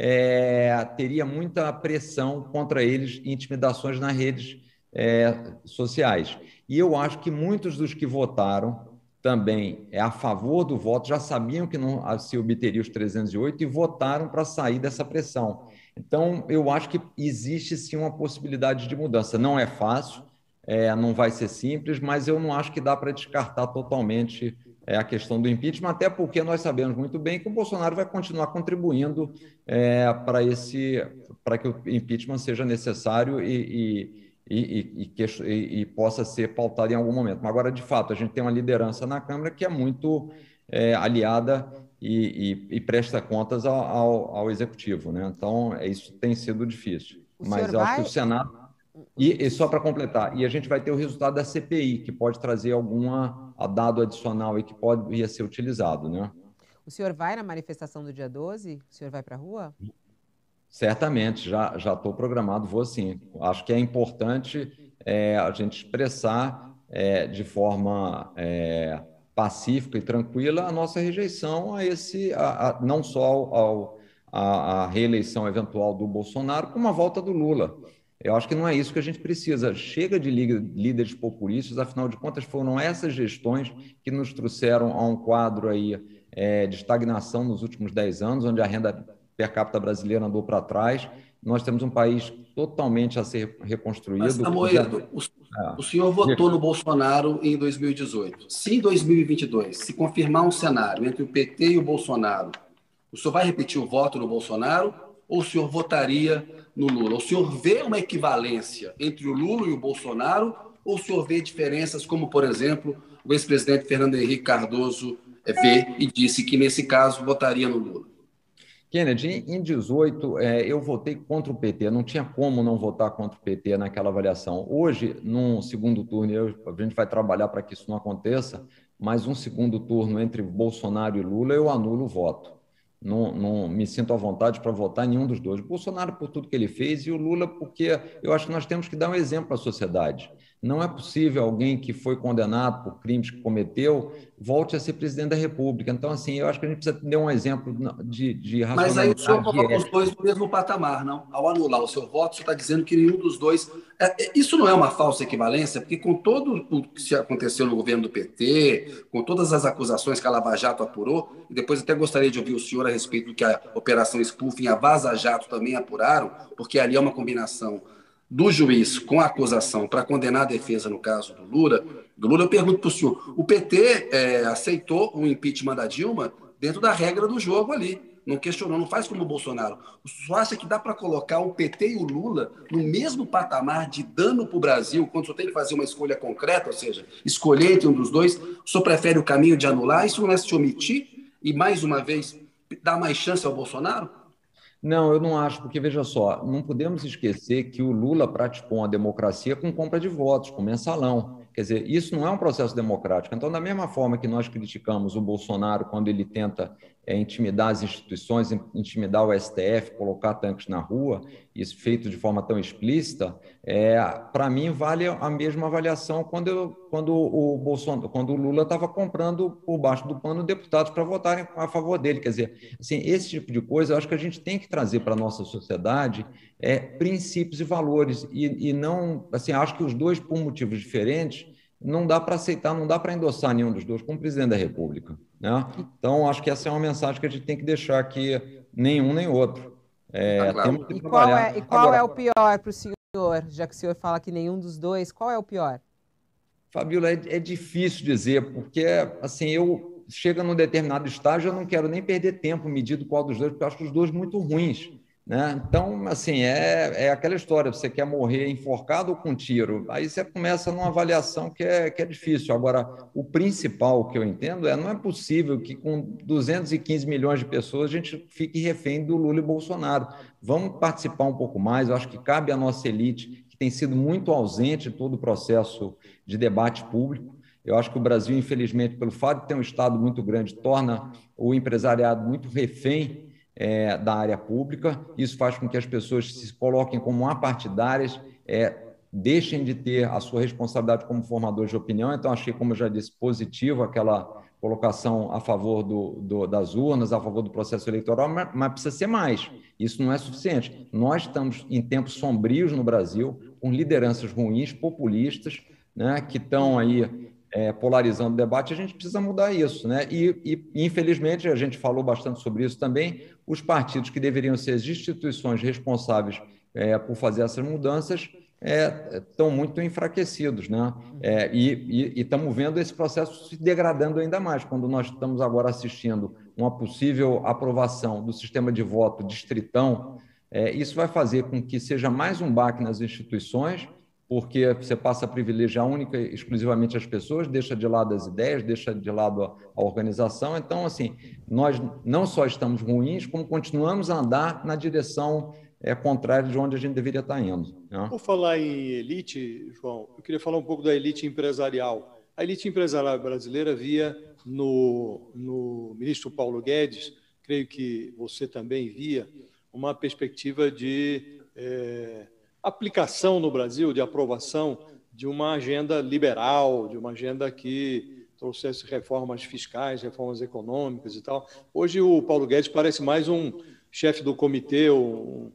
é, teria muita pressão contra eles e intimidações nas redes é, sociais. E eu acho que muitos dos que votaram também é, a favor do voto já sabiam que não se obteria os trezentos e oito e votaram para sair dessa pressão. Então, eu acho que existe sim uma possibilidade de mudança. Não é fácil, é, não vai ser simples, mas eu não acho que dá para descartar totalmente é, a questão do impeachment, até porque nós sabemos muito bem que o Bolsonaro vai continuar contribuindo é, para esse, para que o impeachment seja necessário e, e, e, e, e, e possa ser pautado em algum momento. Mas agora, de fato, a gente tem uma liderança na Câmara que é muito é, aliada E, e, e presta contas ao, ao, ao executivo, né? Então, isso tem sido difícil. O Mas eu vai... acho que o Senado... E, e só para completar, e a gente vai ter o resultado da C P I, que pode trazer alguma dado adicional e que pode vir a ser utilizado, né? O senhor vai na manifestação do dia doze? O senhor vai para a rua? Certamente, já já estou programado, vou sim. Acho que é importante é, a gente expressar é, de forma... É, pacífica e tranquila a nossa rejeição a esse, a, a, não só ao, a, a reeleição eventual do Bolsonaro com uma volta do Lula. Eu acho que não é isso que a gente precisa. Chega de líderes populistas, afinal de contas, foram essas gestões que nos trouxeram a um quadro aí, é, de estagnação nos últimos dez anos, onde a renda per capita brasileira andou para trás. Nós temos um país totalmente a ser reconstruído. Mas, Amoedo, o, o senhor votou no Bolsonaro em dois mil e dezoito. Se em dois mil e vinte e dois se confirmar um cenário entre o P T e o Bolsonaro, o senhor vai repetir o voto no Bolsonaro ou o senhor votaria no Lula? O senhor vê uma equivalência entre o Lula e o Bolsonaro ou o senhor vê diferenças como, por exemplo, o ex-presidente Fernando Henrique Cardoso vê e disse que, nesse caso, votaria no Lula? Kennedy, em dezoito, é, eu votei contra o P T, não tinha como não votar contra o P T naquela avaliação. Hoje, num segundo turno, eu, a gente vai trabalhar para que isso não aconteça, mas um segundo turno entre Bolsonaro e Lula, eu anulo o voto. Não, não me sinto à vontade para votar em nenhum dos dois. Bolsonaro por tudo que ele fez e o Lula porque eu acho que nós temos que dar um exemplo à sociedade. Não é possível alguém que foi condenado por crimes que cometeu volte a ser presidente da República. Então, assim, eu acho que a gente precisa ter um exemplo de, de racionalidade. Mas aí o senhor coloca os dois no mesmo patamar, não? Ao anular o seu voto, o senhor está dizendo que nenhum dos dois... É, isso não é uma falsa equivalência? Porque com todo o que aconteceu no governo do P T, com todas as acusações que a Lava Jato apurou, e depois até gostaria de ouvir o senhor a respeito do que a Operação Spoofing e a Vaza Jato também apuraram, porque ali é uma combinação do juiz com a acusação para condenar a defesa no caso do Lula, do Lula, eu pergunto para o senhor, o P T é, aceitou o impeachment da Dilma dentro da regra do jogo ali, não questionou, não faz como o Bolsonaro. O senhor acha que dá para colocar o P T e o Lula no mesmo patamar de dano para o Brasil, quando o senhor tem que fazer uma escolha concreta, ou seja, escolher entre um dos dois, o senhor prefere o caminho de anular, isso não é se omitir e, mais uma vez, dar mais chance ao Bolsonaro? Não, eu não acho, porque, veja só, não podemos esquecer que o Lula praticou uma democracia com compra de votos, com mensalão. Quer dizer, isso não é um processo democrático. Então, da mesma forma que nós criticamos o Bolsonaro quando ele tenta é, intimidar as instituições, intimidar o S T F, colocar tanques na rua, isso feito de forma tão explícita, é, para mim vale a mesma avaliação quando, eu, quando, o, Bolsonaro, quando o Lula estava comprando por baixo do pano deputados para votarem a favor dele. Quer dizer, assim, esse tipo de coisa eu acho que a gente tem que trazer para a nossa sociedade é, princípios e valores, e, e não, assim, acho que os dois, por motivos diferentes, não dá para aceitar, não dá para endossar nenhum dos dois como presidente da República, né? Então, acho que essa é uma mensagem que a gente tem que deixar aqui, nenhum nem outro. É, ah, claro. E qual, é, e qual Agora, é o pior para o senhor, já que o senhor fala que nenhum dos dois, qual é o pior? Fabíola, é, é difícil dizer, porque, assim, eu chego num determinado estágio, eu não quero nem perder tempo medindo qual dos dois, porque eu acho os dois muito ruins. Né? Então, assim, é, é aquela história, você quer morrer enforcado ou com tiro? Aí você começa numa avaliação que é, que é difícil. Agora, o principal que eu entendo é não é possível que com duzentos e quinze milhões de pessoas a gente fique refém do Lula e Bolsonaro. Vamos participar um pouco mais, eu acho que cabe à nossa elite, que tem sido muito ausente em todo o processo de debate público. Eu acho que o Brasil, infelizmente, pelo fato de ter um Estado muito grande, torna o empresariado muito refém É, da área pública. Isso faz com que as pessoas se coloquem como apartidárias, é, deixem de ter a sua responsabilidade como formadores de opinião. Então, achei, como eu já disse, positivo aquela colocação a favor do, do, das urnas, a favor do processo eleitoral, mas, mas precisa ser mais. Isso não é suficiente. Nós estamos em tempos sombrios no Brasil, com lideranças ruins, populistas, né, que estão aí É, polarizando o debate, a gente precisa mudar isso, né? E, e, infelizmente, a gente falou bastante sobre isso também, os partidos que deveriam ser as instituições responsáveis é, por fazer essas mudanças é, estão muito enfraquecidos, né? É, e estamos vendo esse processo se degradando ainda mais, quando nós estamos agora assistindo uma possível aprovação do sistema de voto distritão, é, isso vai fazer com que seja mais um baque nas instituições, porque você passa a privilegiar única e exclusivamente as pessoas, deixa de lado as ideias, deixa de lado a, a organização. Então, assim, nós não só estamos ruins, como continuamos a andar na direção é, contrária de onde a gente deveria estar indo. Né? Por falar em elite, João, eu queria falar um pouco da elite empresarial. A elite empresarial brasileira via no, no ministro Paulo Guedes, creio que você também via, uma perspectiva de... É, aplicação no Brasil, de aprovação de uma agenda liberal, de uma agenda que trouxesse reformas fiscais, reformas econômicas e tal. Hoje o Paulo Guedes parece mais um chefe do comitê, um,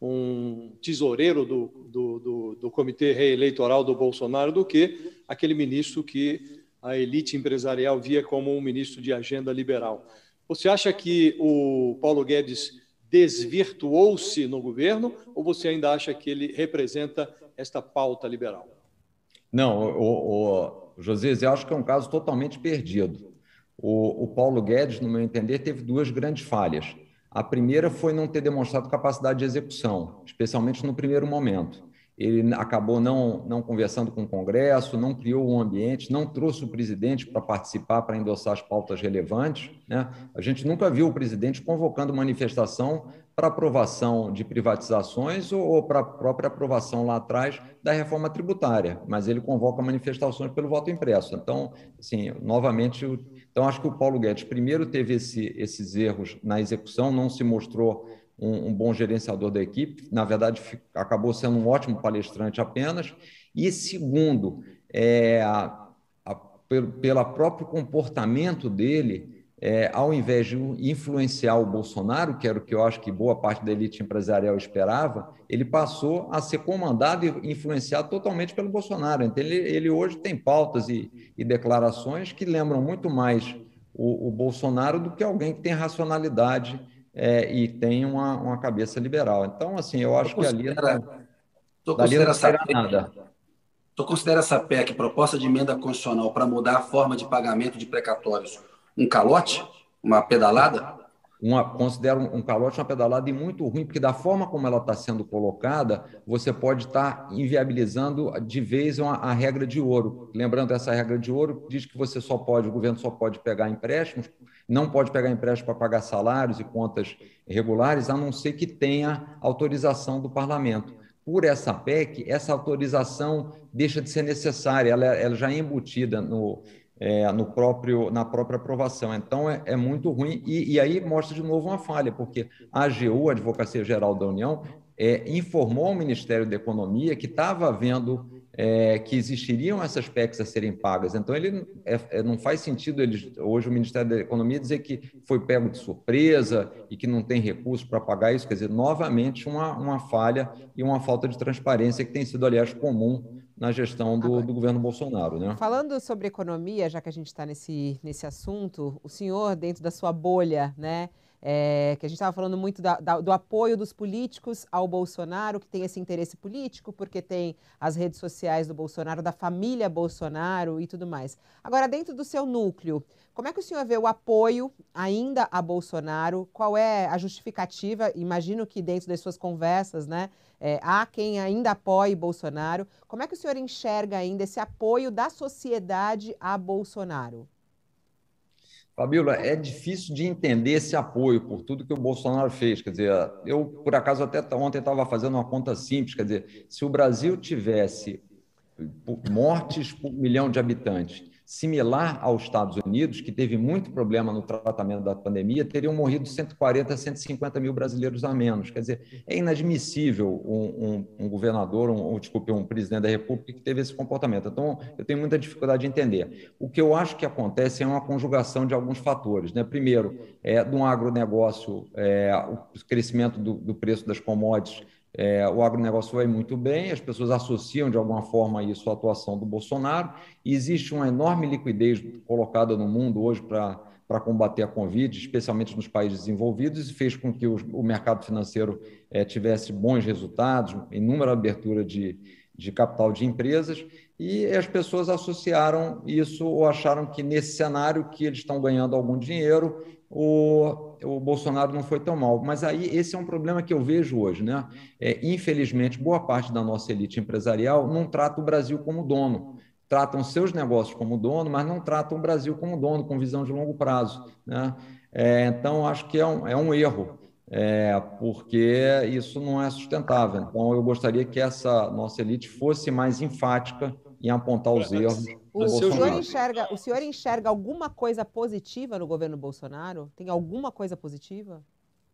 um tesoureiro do, do, do, do comitê reeleitoral do Bolsonaro, do que aquele ministro que a elite empresarial via como um ministro de agenda liberal. Você acha que o Paulo Guedes desvirtuou-se no governo ou você ainda acha que ele representa esta pauta liberal? Não, o, o, Josias, eu acho que é um caso totalmente perdido. O, o Paulo Guedes, no meu entender, teve duas grandes falhas. A primeira foi não ter demonstrado capacidade de execução, especialmente no primeiro momento. Ele acabou não, não conversando com o Congresso, não criou um ambiente, não trouxe o presidente para participar, para endossar as pautas relevantes, né? A gente nunca viu o presidente convocando manifestação para aprovação de privatizações ou, ou para a própria aprovação lá atrás da reforma tributária, mas ele convoca manifestações pelo voto impresso. Então, assim, novamente, então acho que o Paulo Guedes primeiro teve esse, esses erros na execução, não se mostrou Um, um bom gerenciador da equipe, na verdade acabou sendo um ótimo palestrante apenas, e segundo, é, a, a, pelo, pelo próprio comportamento dele, é, ao invés de influenciar o Bolsonaro, que era o que eu acho que boa parte da elite empresarial esperava, ele passou a ser comandado e influenciado totalmente pelo Bolsonaro. Então ele, ele hoje tem pautas e, e declarações que lembram muito mais o, o Bolsonaro do que alguém que tem racionalidade É, e tem uma, uma cabeça liberal. Então, assim, eu acho que ali não, dali não essa será nada. Tu considera essa P E C, proposta de emenda constitucional, para mudar a forma de pagamento de precatórios, um calote? Uma pedalada? Uma, considero um calote, uma pedalada e muito ruim, porque da forma como ela está sendo colocada, você pode estar inviabilizando de vez uma, a regra de ouro. Lembrando, essa regra de ouro diz que você só pode, o governo só pode pegar empréstimos, não pode pegar empréstimo para pagar salários e contas regulares, a não ser que tenha autorização do parlamento. Por essa P E C, essa autorização deixa de ser necessária, ela, ela já é embutida no... É, no próprio, na própria aprovação. Então, é, é muito ruim. E, e aí mostra de novo uma falha, porque a AGU, a Advocacia Geral da União, é, informou ao Ministério da Economia que estava havendo, é, que existiriam essas P E Cs a serem pagas. Então, ele, é, é, não faz sentido eles, hoje o Ministério da Economia dizer que foi pego de surpresa e que não tem recurso para pagar isso. Quer dizer, novamente, uma, uma falha e uma falta de transparência que tem sido, aliás, comum na gestão do, Agora, do governo Bolsonaro, né? Falando sobre economia, já que a gente está nesse, nesse assunto, o senhor, dentro da sua bolha, né, é, que a gente estava falando muito da, da, do apoio dos políticos ao Bolsonaro, que tem esse interesse político, porque tem as redes sociais do Bolsonaro, da família Bolsonaro e tudo mais. Agora, dentro do seu núcleo, como é que o senhor vê o apoio ainda a Bolsonaro? Qual é a justificativa? Imagino que dentro das suas conversas, né, é, há quem ainda apoie Bolsonaro. Como é que o senhor enxerga ainda esse apoio da sociedade a Bolsonaro? Fabíola, é difícil de entender esse apoio por tudo que o Bolsonaro fez. Quer dizer, eu, por acaso, até ontem estava fazendo uma conta simples. Quer dizer, se o Brasil tivesse mortes por milhão de habitantes, similar aos Estados Unidos, que teve muito problema no tratamento da pandemia, teriam morrido cento e quarenta, cento e cinquenta mil brasileiros a menos. Quer dizer, é inadmissível um, um, um governador, um, um, desculpe, um presidente da República que teve esse comportamento. Então, eu tenho muita dificuldade de entender. O que eu acho que acontece é uma conjugação de alguns fatores, né? Primeiro, é, do agronegócio, é, o crescimento do, do preço das commodities. É, o agronegócio vai muito bem, as pessoas associam de alguma forma isso à atuação do Bolsonaro, e existe uma enorme liquidez colocada no mundo hoje para para combater a Covid, especialmente nos países desenvolvidos, e fez com que o, o mercado financeiro é, tivesse bons resultados, inúmera abertura de, de capital de empresas, e as pessoas associaram isso ou acharam que nesse cenário que eles estão ganhando algum dinheiro, o, o Bolsonaro não foi tão mal. Mas aí esse é um problema que eu vejo hoje, né? É, infelizmente, boa parte da nossa elite empresarial não trata o Brasil como dono. Tratam seus negócios como dono, mas não tratam o Brasil como dono, com visão de longo prazo, né? É, então, acho que é um, é um erro, é, porque isso não é sustentável. Então, eu gostaria que essa nossa elite fosse mais enfática em apontar os erros. O senhor, enxerga, o senhor enxerga alguma coisa positiva no governo Bolsonaro? Tem alguma coisa positiva?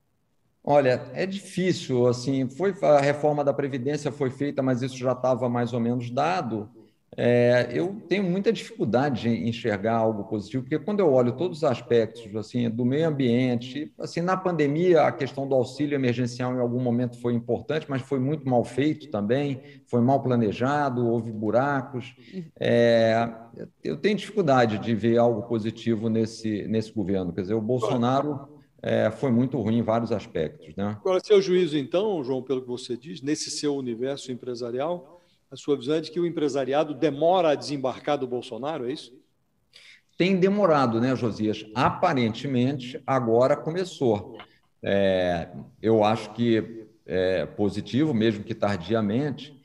Olha, é difícil, assim, foi, a reforma da Previdência foi feita, mas isso já estava mais ou menos dado. É, eu tenho muita dificuldade em enxergar algo positivo, porque quando eu olho todos os aspectos assim, do meio ambiente, assim, na pandemia, a questão do auxílio emergencial em algum momento foi importante, mas foi muito mal feito também, foi mal planejado, houve buracos. É, eu tenho dificuldade de ver algo positivo nesse, nesse governo. Quer dizer, o Bolsonaro é, foi muito ruim em vários aspectos, né? Agora, seu juízo, então, João, pelo que você diz, nesse seu universo empresarial, a sua visão é de que o empresariado demora a desembarcar do Bolsonaro, é isso? Tem demorado, né, Josias? Aparentemente, agora começou. É, eu acho que é positivo, mesmo que tardiamente,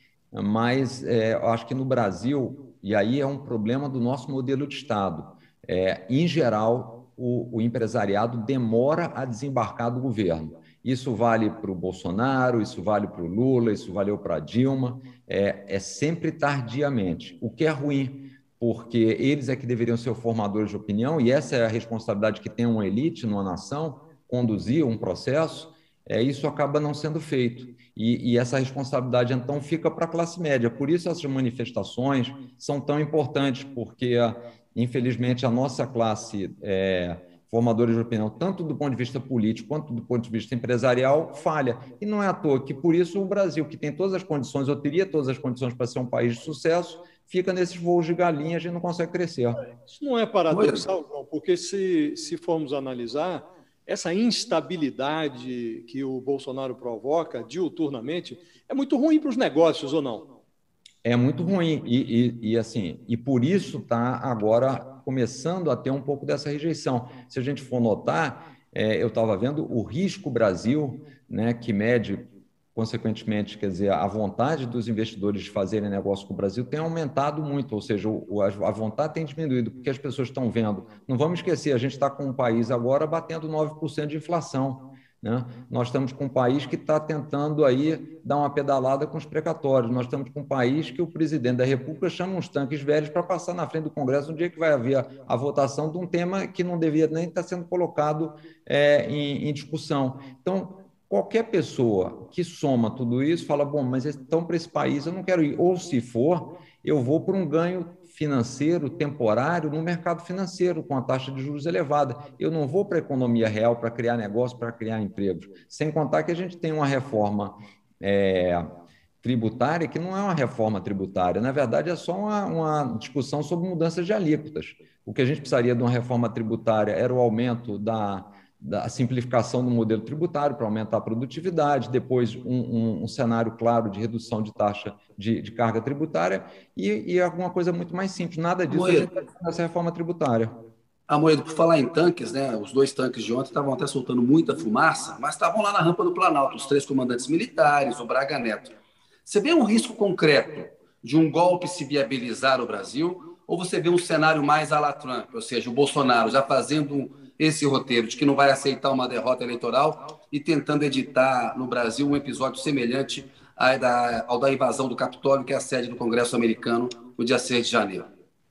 mas é, eu acho que no Brasil, e aí é um problema do nosso modelo de Estado, é, em geral, o, o empresariado demora a desembarcar do governo. Isso vale para o Bolsonaro, isso vale para o Lula, isso valeu para a Dilma, é, é sempre tardiamente, o que é ruim, porque eles é que deveriam ser os formadores de opinião, e essa é a responsabilidade que tem uma elite numa nação, conduzir um processo, é, isso acaba não sendo feito. E, e essa responsabilidade, então, fica para a classe média. Por isso, essas manifestações são tão importantes, porque, infelizmente, a nossa classe é, formadora de opinião, tanto do ponto de vista político quanto do ponto de vista empresarial, falha. E não é à toa que, por isso, o Brasil, que tem todas as condições, ou teria todas as condições para ser um país de sucesso, fica nesses voos de galinha, a gente não consegue crescer. Isso não é paradoxal, João, porque se, se formos analisar, essa instabilidade que o Bolsonaro provoca diuturnamente é muito ruim para os negócios, ou não? É muito ruim. E, e, e assim, e por isso está agora começando a ter um pouco dessa rejeição. Se a gente for notar, é, eu estava vendo o Risco Brasil, né, que mede, consequentemente, quer dizer, a vontade dos investidores de fazerem negócio com o Brasil tem aumentado muito, ou seja, o, a vontade tem diminuído, porque as pessoas estão vendo. Não vamos esquecer, a gente está com um país agora batendo nove por cento de inflação, né? Nós estamos com um país que está tentando aí dar uma pedalada com os precatórios. Nós estamos com um país que o presidente da República chama uns tanques velhos para passar na frente do Congresso no dia que vai haver a, a votação de um tema que não devia nem estar sendo colocado é, em, em discussão. Então, qualquer pessoa que soma tudo isso fala, bom, mas então para esse país eu não quero ir. Ou se for, eu vou por um ganho financeiro, temporário, no mercado financeiro, com a taxa de juros elevada. Eu não vou para a economia real para criar negócio, para criar empregos. Sem contar que a gente tem uma reforma é, tributária que não é uma reforma tributária, na verdade é só uma, uma discussão sobre mudanças de alíquotas. O que a gente precisaria de uma reforma tributária era o aumento da da simplificação do modelo tributário para aumentar a produtividade, depois um, um, um cenário claro de redução de taxa de, de carga tributária e, e alguma coisa muito mais simples. Nada disso Amoedo, a gente está nessa reforma tributária. Amoedo, por falar em tanques, né? Os dois tanques de ontem estavam até soltando muita fumaça, mas estavam lá na rampa do Planalto, os três comandantes militares, o Braga Neto. Você vê um risco concreto de um golpe se viabilizar no Brasil, ou você vê um cenário mais à la Trump, ou seja, o Bolsonaro já fazendo um esse roteiro de que não vai aceitar uma derrota eleitoral e tentando editar no Brasil um episódio semelhante ao da, ao da invasão do Capitólio, que é a sede do Congresso americano, no dia seis de janeiro?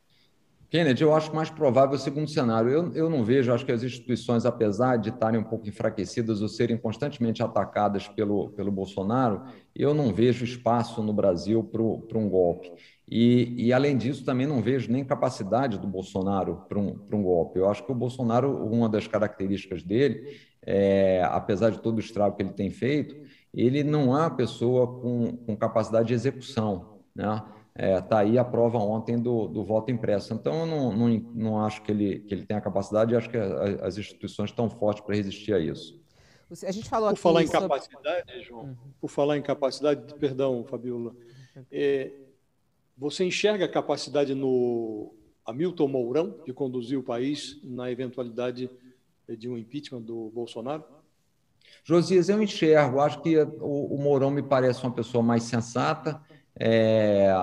Kennedy, eu acho mais provável o segundo cenário. Eu, eu não vejo, acho que as instituições, apesar de estarem um pouco enfraquecidas ou serem constantemente atacadas pelo, pelo Bolsonaro, eu não vejo espaço no Brasil para um golpe. E, e, além disso, também não vejo nem capacidade do Bolsonaro para um, para um golpe. Eu acho que o Bolsonaro, uma das características dele, é, apesar de todo o estrago que ele tem feito, ele não é uma pessoa com, com capacidade de execução, né? Está é, tá aí a prova ontem do, do voto impresso. Então, eu não, não, não acho que ele, que ele tenha capacidade, e acho que a, as instituições estão fortes para resistir a isso. A gente falou por aqui falar em sobre... capacidade, João, uhum. por falar em capacidade, perdão, Fabiola, é, você enxerga a capacidade no Hamilton Mourão de conduzir o país na eventualidade de um impeachment do Bolsonaro? Josias, eu enxergo. Acho que o, o Mourão me parece uma pessoa mais sensata, é,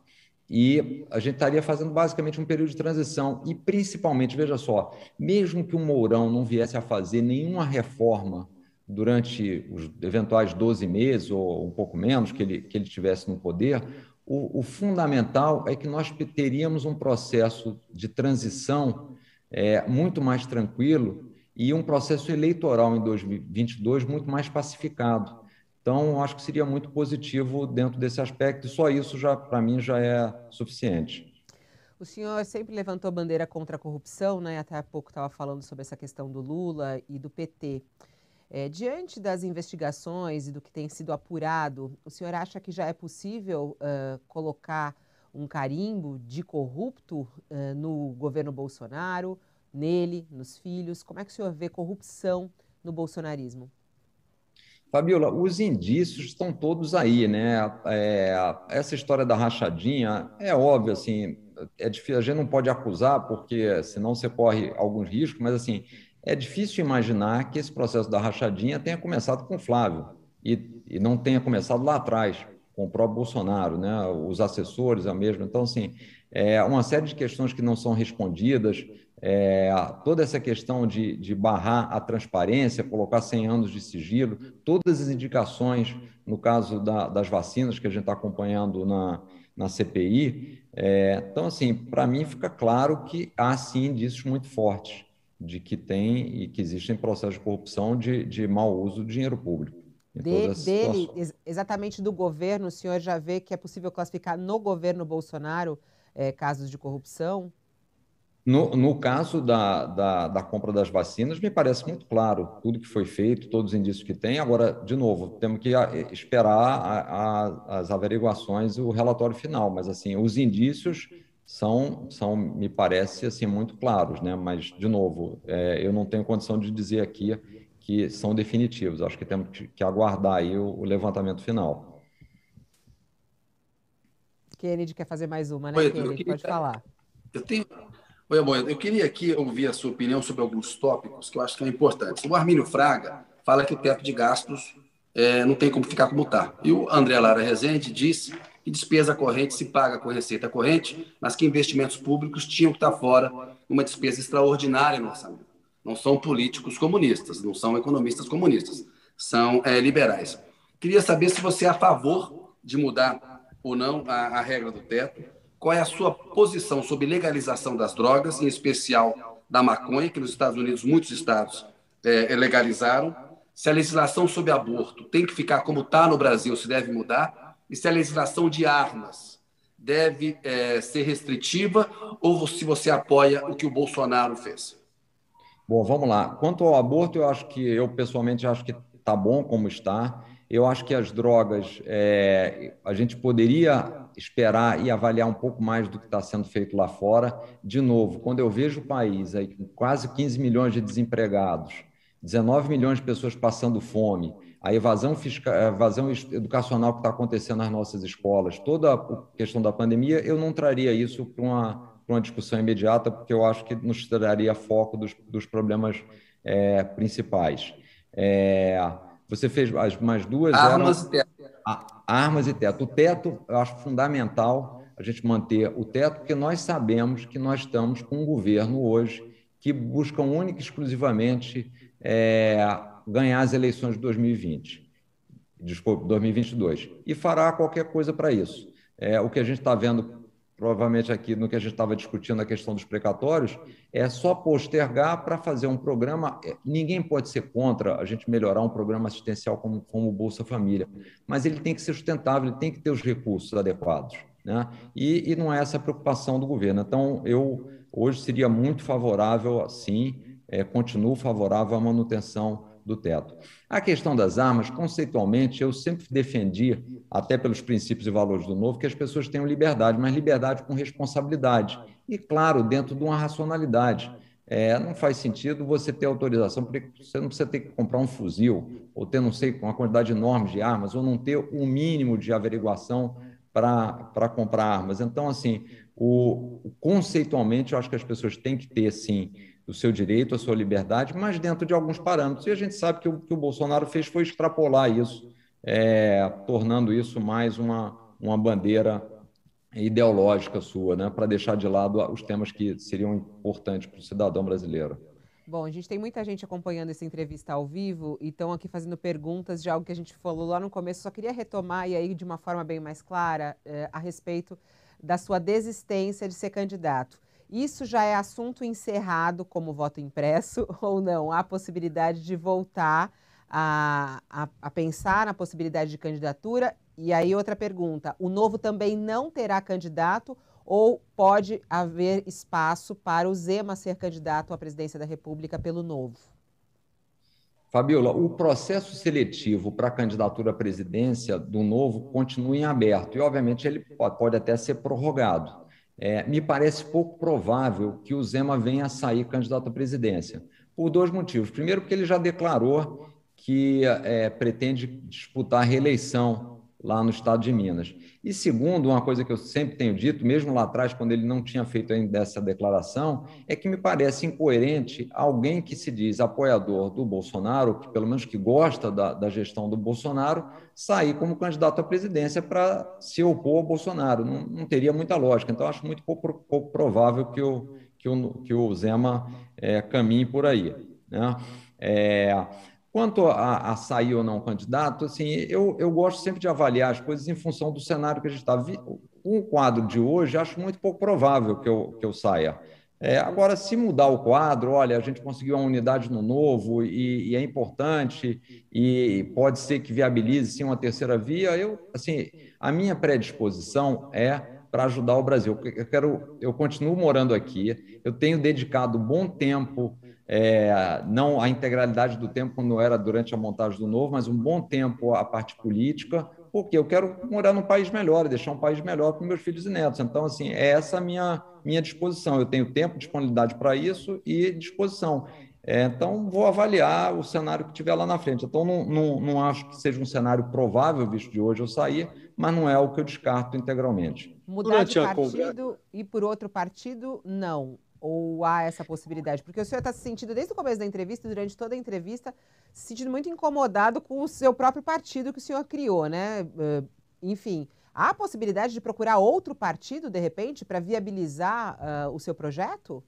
e a gente estaria fazendo basicamente um período de transição. E, principalmente, veja só, mesmo que o Mourão não viesse a fazer nenhuma reforma durante os eventuais doze meses, ou um pouco menos, que ele, que ele tivesse no poder, o, o fundamental é que nós teríamos um processo de transição é, muito mais tranquilo e um processo eleitoral em dois mil e vinte e dois muito mais pacificado. Então, acho que seria muito positivo dentro desse aspecto, e só isso, já para mim, já é suficiente. O senhor sempre levantou bandeira contra a corrupção, né? Até há pouco estava falando sobre essa questão do Lula e do P T. É, diante das investigações e do que tem sido apurado, o senhor acha que já é possível uh, colocar um carimbo de corrupto uh, no governo Bolsonaro, nele, nos filhos? Como é que o senhor vê corrupção no bolsonarismo? Fabiola, os indícios estão todos aí, né? É, essa história da rachadinha é óbvio, assim, é difícil, a gente não pode acusar, porque senão você corre alguns riscos, mas assim, é difícil imaginar que esse processo da rachadinha tenha começado com o Flávio e, e não tenha começado lá atrás, com o próprio Bolsonaro, né? Os assessores, a mesma. Então, assim, é uma série de questões que não são respondidas. É, toda essa questão de, de barrar a transparência, colocar cem anos de sigilo, todas as indicações, no caso da, das vacinas que a gente está acompanhando na, na C P I. É, então, assim, para mim fica claro que há, sim, indícios muito fortes de que tem e que existem processos de corrupção de, de mau uso do dinheiro público. De, dele, ex exatamente do governo, o senhor já vê que é possível classificar no governo Bolsonaro é, casos de corrupção? No, no caso da, da, da compra das vacinas, me parece muito claro tudo que foi feito, todos os indícios que tem. Agora, de novo, temos que esperar a, a, as averiguações e o relatório final, mas assim, os indícios são, são me parece, assim, muito claros, né? Mas, de novo, é, eu não tenho condição de dizer aqui que são definitivos. Acho que temos que, que aguardar aí o, o levantamento final. Kennedy quer fazer mais uma, né, Oi, Kennedy? queria, Pode falar. Eu tenho... Oi, amor, eu queria aqui ouvir a sua opinião sobre alguns tópicos que eu acho que são importantes. O Armínio Fraga fala que o teto de gastos é, não tem como ficar como está. E o André Lara Rezende disse que despesa corrente se paga com receita corrente, mas que investimentos públicos tinham que estar fora numa despesa extraordinária no orçamento. Não são políticos comunistas, não são economistas comunistas, são é, liberais. Queria saber se você é a favor de mudar ou não a, a regra do teto. Qual é a sua posição sobre legalização das drogas, em especial da maconha, que nos Estados Unidos muitos estados é, legalizaram? Se a legislação sobre aborto tem que ficar como está no Brasil, se deve mudar? E se a legislação de armas deve é, ser restritiva ou se você apoia o que o Bolsonaro fez? Bom, vamos lá. Quanto ao aborto, eu acho que, eu pessoalmente acho que está bom como está. Eu acho que as drogas, é, a gente poderia esperar e avaliar um pouco mais do que está sendo feito lá fora. De novo, quando eu vejo o país aí com quase quinze milhões de desempregados, dezenove milhões de pessoas passando fome, a evasão fiscal, a evasão educacional que está acontecendo nas nossas escolas, toda a questão da pandemia, eu não traria isso para uma, para uma discussão imediata, porque eu acho que nos traria foco dos, dos problemas é, principais. É, Você fez as mais duas. Armas eram... e teto. Armas e teto. O teto, eu acho fundamental a gente manter o teto, porque nós sabemos que nós estamos com um governo hoje que busca única e exclusivamente é, ganhar as eleições de dois mil e vinte, desculpa, dois mil e vinte e dois, e fará qualquer coisa para isso. É, o que a gente está vendo, provavelmente aqui no que a gente estava discutindo, a questão dos precatórios, é só postergar para fazer um programa. Ninguém pode ser contra a gente melhorar um programa assistencial como, como o Bolsa Família, mas ele tem que ser sustentável, ele tem que ter os recursos adequados, né? E, e não é essa a preocupação do governo. Então, eu hoje seria muito favorável, sim, é, continuo favorável à manutenção do teto. A questão das armas, conceitualmente, eu sempre defendi, até pelos princípios e valores do Novo, que as pessoas tenham liberdade, mas liberdade com responsabilidade. E, claro, dentro de uma racionalidade. É, não faz sentido você ter autorização, porque você não precisa ter que comprar um fuzil, ou ter, não sei, uma quantidade enorme de armas, ou não ter o um mínimo de averiguação para comprar armas. Então, assim, o, conceitualmente, eu acho que as pessoas têm que ter, sim, o seu direito, a sua liberdade, mas dentro de alguns parâmetros. E a gente sabe que o que o Bolsonaro fez foi extrapolar isso, é, tornando isso mais uma, uma bandeira ideológica sua, né, para deixar de lado os temas que seriam importantes para o cidadão brasileiro. Bom, a gente tem muita gente acompanhando essa entrevista ao vivo e estão aqui fazendo perguntas de algo que a gente falou lá no começo. Só queria retomar, e aí de uma forma bem mais clara, eh, a respeito da sua desistência de ser candidato. Isso já é assunto encerrado como voto impresso ou não? Há possibilidade de voltar a, a, a pensar na possibilidade de candidatura? E aí outra pergunta, o Novo também não terá candidato ou pode haver espaço para o Zema ser candidato à presidência da República pelo Novo? Fabiola, o processo seletivo para a candidatura à presidência do Novo continua em aberto e, obviamente, ele pode até ser prorrogado. É, me parece pouco provável que o Zema venha a sair candidato à presidência, por dois motivos. Primeiro, porque ele já declarou que é, pretende disputar a reeleição lá no estado de Minas. E segundo, uma coisa que eu sempre tenho dito, mesmo lá atrás, quando ele não tinha feito ainda essa declaração, é que me parece incoerente alguém que se diz apoiador do Bolsonaro, que pelo menos que gosta da, da gestão do Bolsonaro, sair como candidato à presidência para se opor ao Bolsonaro. Não, não teria muita lógica. Então, acho muito pouco, pouco provável que o, que o, que o Zema é, caminhe por aí, né? É... Quanto a, a sair ou não candidato, assim, eu, eu gosto sempre de avaliar as coisas em função do cenário que a gente está. O quadro de hoje, acho muito pouco provável que eu, que eu saia. É, agora, se mudar o quadro, olha, a gente conseguiu uma unidade no Novo e, e é importante e pode ser que viabilize sim uma terceira via, eu, assim, a minha predisposição é para ajudar o Brasil. Eu quero, eu continuo morando aqui, eu tenho dedicado bom tempo. É, não a integralidade do tempo quando era durante a montagem do Novo, mas um bom tempo à parte política, porque eu quero morar num país melhor e deixar um país melhor para meus filhos e netos. Então, assim, é essa a minha, minha disposição. Eu tenho tempo, disponibilidade para isso e disposição. É, então, vou avaliar o cenário que tiver lá na frente. Então, não, não, não acho que seja um cenário provável, visto de hoje eu sair, mas não é o que eu descarto integralmente. Mudar de partido e por outro partido, não. Ou há essa possibilidade? Porque o senhor está se sentindo, desde o começo da entrevista, durante toda a entrevista, se sentindo muito incomodado com o seu próprio partido que o senhor criou, né? Uh, enfim, há a possibilidade de procurar outro partido, de repente, para viabilizar uh, o seu projeto?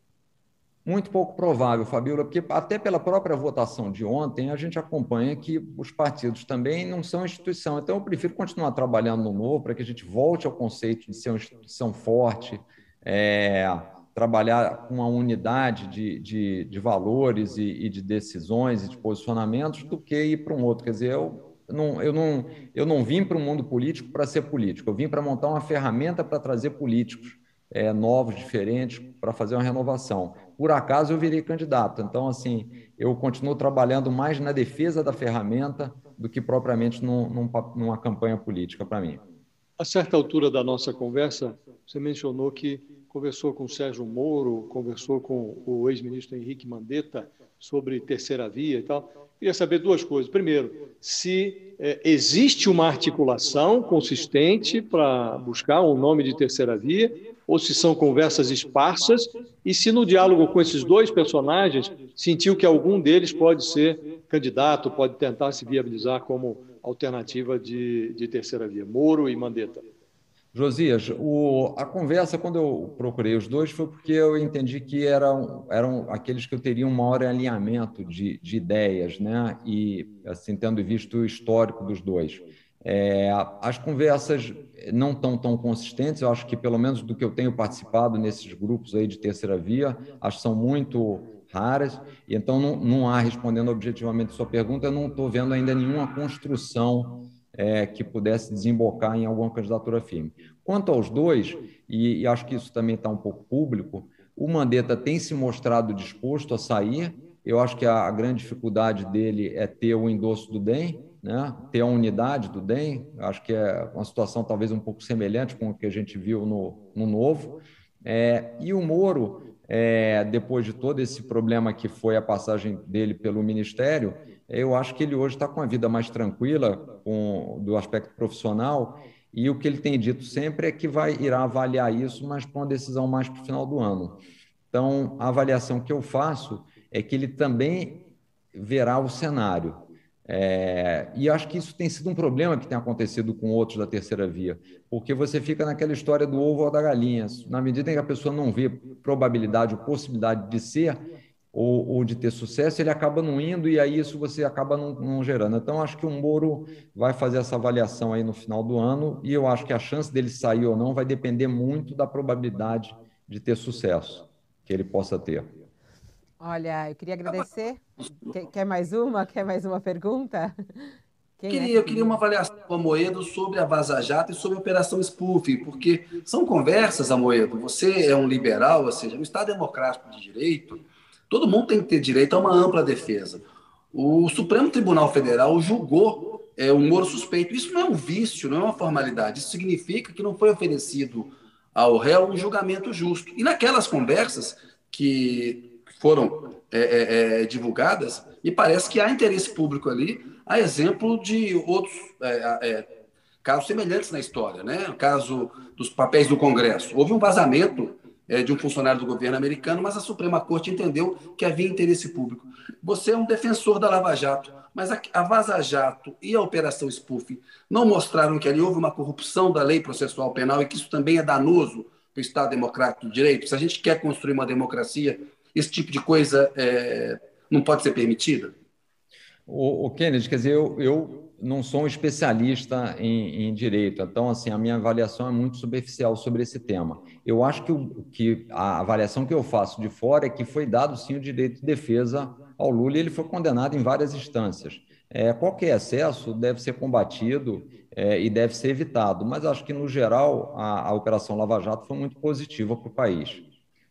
Muito pouco provável, Fabiola, porque até pela própria votação de ontem, a gente acompanha que os partidos também não são instituição. Então, eu prefiro continuar trabalhando no Novo para que a gente volte ao conceito de ser uma instituição forte, é... trabalhar com uma unidade de, de, de valores e, e de decisões e de posicionamentos do que ir para um outro. Quer dizer, eu não, eu não, eu não vim para o mundo político para ser político, eu vim para montar uma ferramenta para trazer políticos é, novos, diferentes, para fazer uma renovação. Por acaso, eu virei candidato. Então, assim, eu continuo trabalhando mais na defesa da ferramenta do que propriamente num, num, numa campanha política para mim. A certa altura da nossa conversa, você mencionou que conversou com o Sérgio Moro, conversou com o ex-ministro Henrique Mandetta sobre terceira via e tal. Queria saber duas coisas. Primeiro, se é, existe uma articulação consistente para buscar um nome de terceira via, ou se são conversas esparsas, e se no diálogo com esses dois personagens sentiu que algum deles pode ser candidato, pode tentar se viabilizar como alternativa de, de terceira via, Moro e Mandetta. Josias, o, a conversa, quando eu procurei os dois, foi porque eu entendi que eram, eram aqueles que eu teria um maior alinhamento de, de ideias, né? E, assim, tendo visto o histórico dos dois. É, as conversas não estão tão consistentes, eu acho que, pelo menos do que eu tenho participado nesses grupos aí de terceira via, acho que são muito raras, e então não, não há, respondendo objetivamente a sua pergunta, eu não estou vendo ainda nenhuma construção É, que pudesse desembocar em alguma candidatura firme. Quanto aos dois, e, e acho que isso também está um pouco público, o Mandetta tem se mostrado disposto a sair. Eu acho que a, a grande dificuldade dele é ter o endosso do D E M, né? Ter a unidade do D E M. Acho que é uma situação talvez um pouco semelhante com o que a gente viu no, no Novo. É, e o Moro, é, depois de todo esse problema que foi a passagem dele pelo Ministério, eu acho que ele hoje está com a vida mais tranquila com, do aspecto profissional, e o que ele tem dito sempre é que vai irá avaliar isso, mas com uma decisão mais para o final do ano. Então, a avaliação que eu faço é que ele também verá o cenário. É, e acho que isso tem sido um problema que tem acontecido com outros da terceira via, porque você fica naquela história do ovo ou da galinha. Na medida em que a pessoa não vê probabilidade ou possibilidade de ser ou, ou de ter sucesso, ele acaba não indo, e aí isso você acaba não, não gerando. Então, acho que o Moro vai fazer essa avaliação aí no final do ano, e eu acho que a chance dele sair ou não vai depender muito da probabilidade de ter sucesso que ele possa ter. Olha, eu queria agradecer. Quer, quer mais uma? Quer mais uma pergunta? Quem Queria, é que eu queria uma avaliação do Amoedo sobre a Vaza Jato e sobre a Operação Spoofing, porque são conversas, Amoedo. Você é um liberal, ou seja, no Estado Democrático de Direito, todo mundo tem que ter direito a uma ampla defesa. O Supremo Tribunal Federal julgou é, um Moro suspeito. Isso não é um vício, não é uma formalidade. Isso significa que não foi oferecido ao réu um julgamento justo. E naquelas conversas que foram é, é, é, divulgadas, me parece que há interesse público ali, a exemplo de outros é, é, casos semelhantes na história, né? O caso dos papéis do Congresso. Houve um vazamento é, de um funcionário do governo americano, mas a Suprema Corte entendeu que havia interesse público. Você é um defensor da Lava Jato, mas a, a Vaza Jato e a Operação Spoofing não mostraram que ali houve uma corrupção da lei processual penal e que isso também é danoso para o Estado Democrático de Direito? Se a gente quer construir uma democracia, esse tipo de coisa é, não pode ser permitida? O, o Kennedy, quer dizer, eu, eu não sou um especialista em, em direito, então, assim, a minha avaliação é muito superficial sobre esse tema. Eu acho que, o, que a avaliação que eu faço de fora é que foi dado, sim, o direito de defesa ao Lula e ele foi condenado em várias instâncias. É, qualquer excesso deve ser combatido é, e deve ser evitado, mas acho que, no geral, a, a Operação Lava Jato foi muito positiva para o país.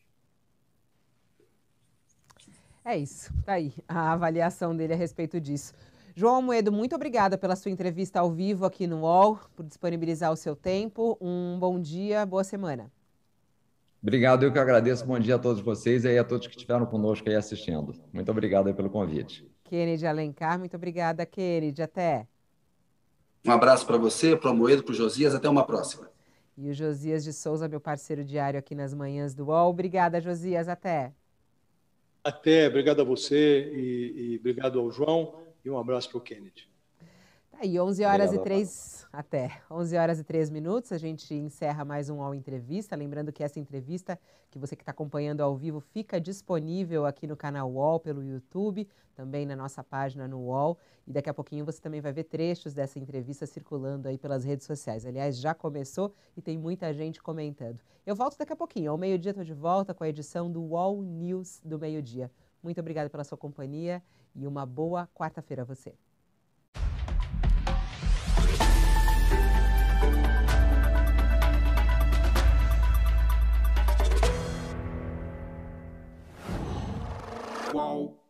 É isso, tá aí a avaliação dele a respeito disso. João Amoedo, muito obrigada pela sua entrevista ao vivo aqui no U O L, por disponibilizar o seu tempo. Um bom dia, boa semana. Obrigado, eu que agradeço. Bom dia a todos vocês e a todos que estiveram conosco aí assistindo. Muito obrigado aí pelo convite. Kennedy Alencar, muito obrigada, Kennedy. Até. Um abraço para você, para o Amoedo, para o Josias. Até uma próxima. E o Josias de Souza, meu parceiro diário aqui nas manhãs do U O L. Obrigada, Josias. Até. Até, obrigado a você e, e obrigado ao João e um abraço para o Kennedy. Tá aí, onze horas e três, até, onze horas e três minutos, a gente encerra mais um U O L Entrevista, lembrando que essa entrevista, que você que está acompanhando ao vivo, fica disponível aqui no canal U O L, pelo YouTube, também na nossa página no U O L, e daqui a pouquinho você também vai ver trechos dessa entrevista circulando aí pelas redes sociais. Aliás, já começou e tem muita gente comentando. Eu volto daqui a pouquinho, ao meio-dia estou de volta com a edição do U O L News do meio-dia. Muito obrigada pela sua companhia e uma boa quarta-feira a você. Wow.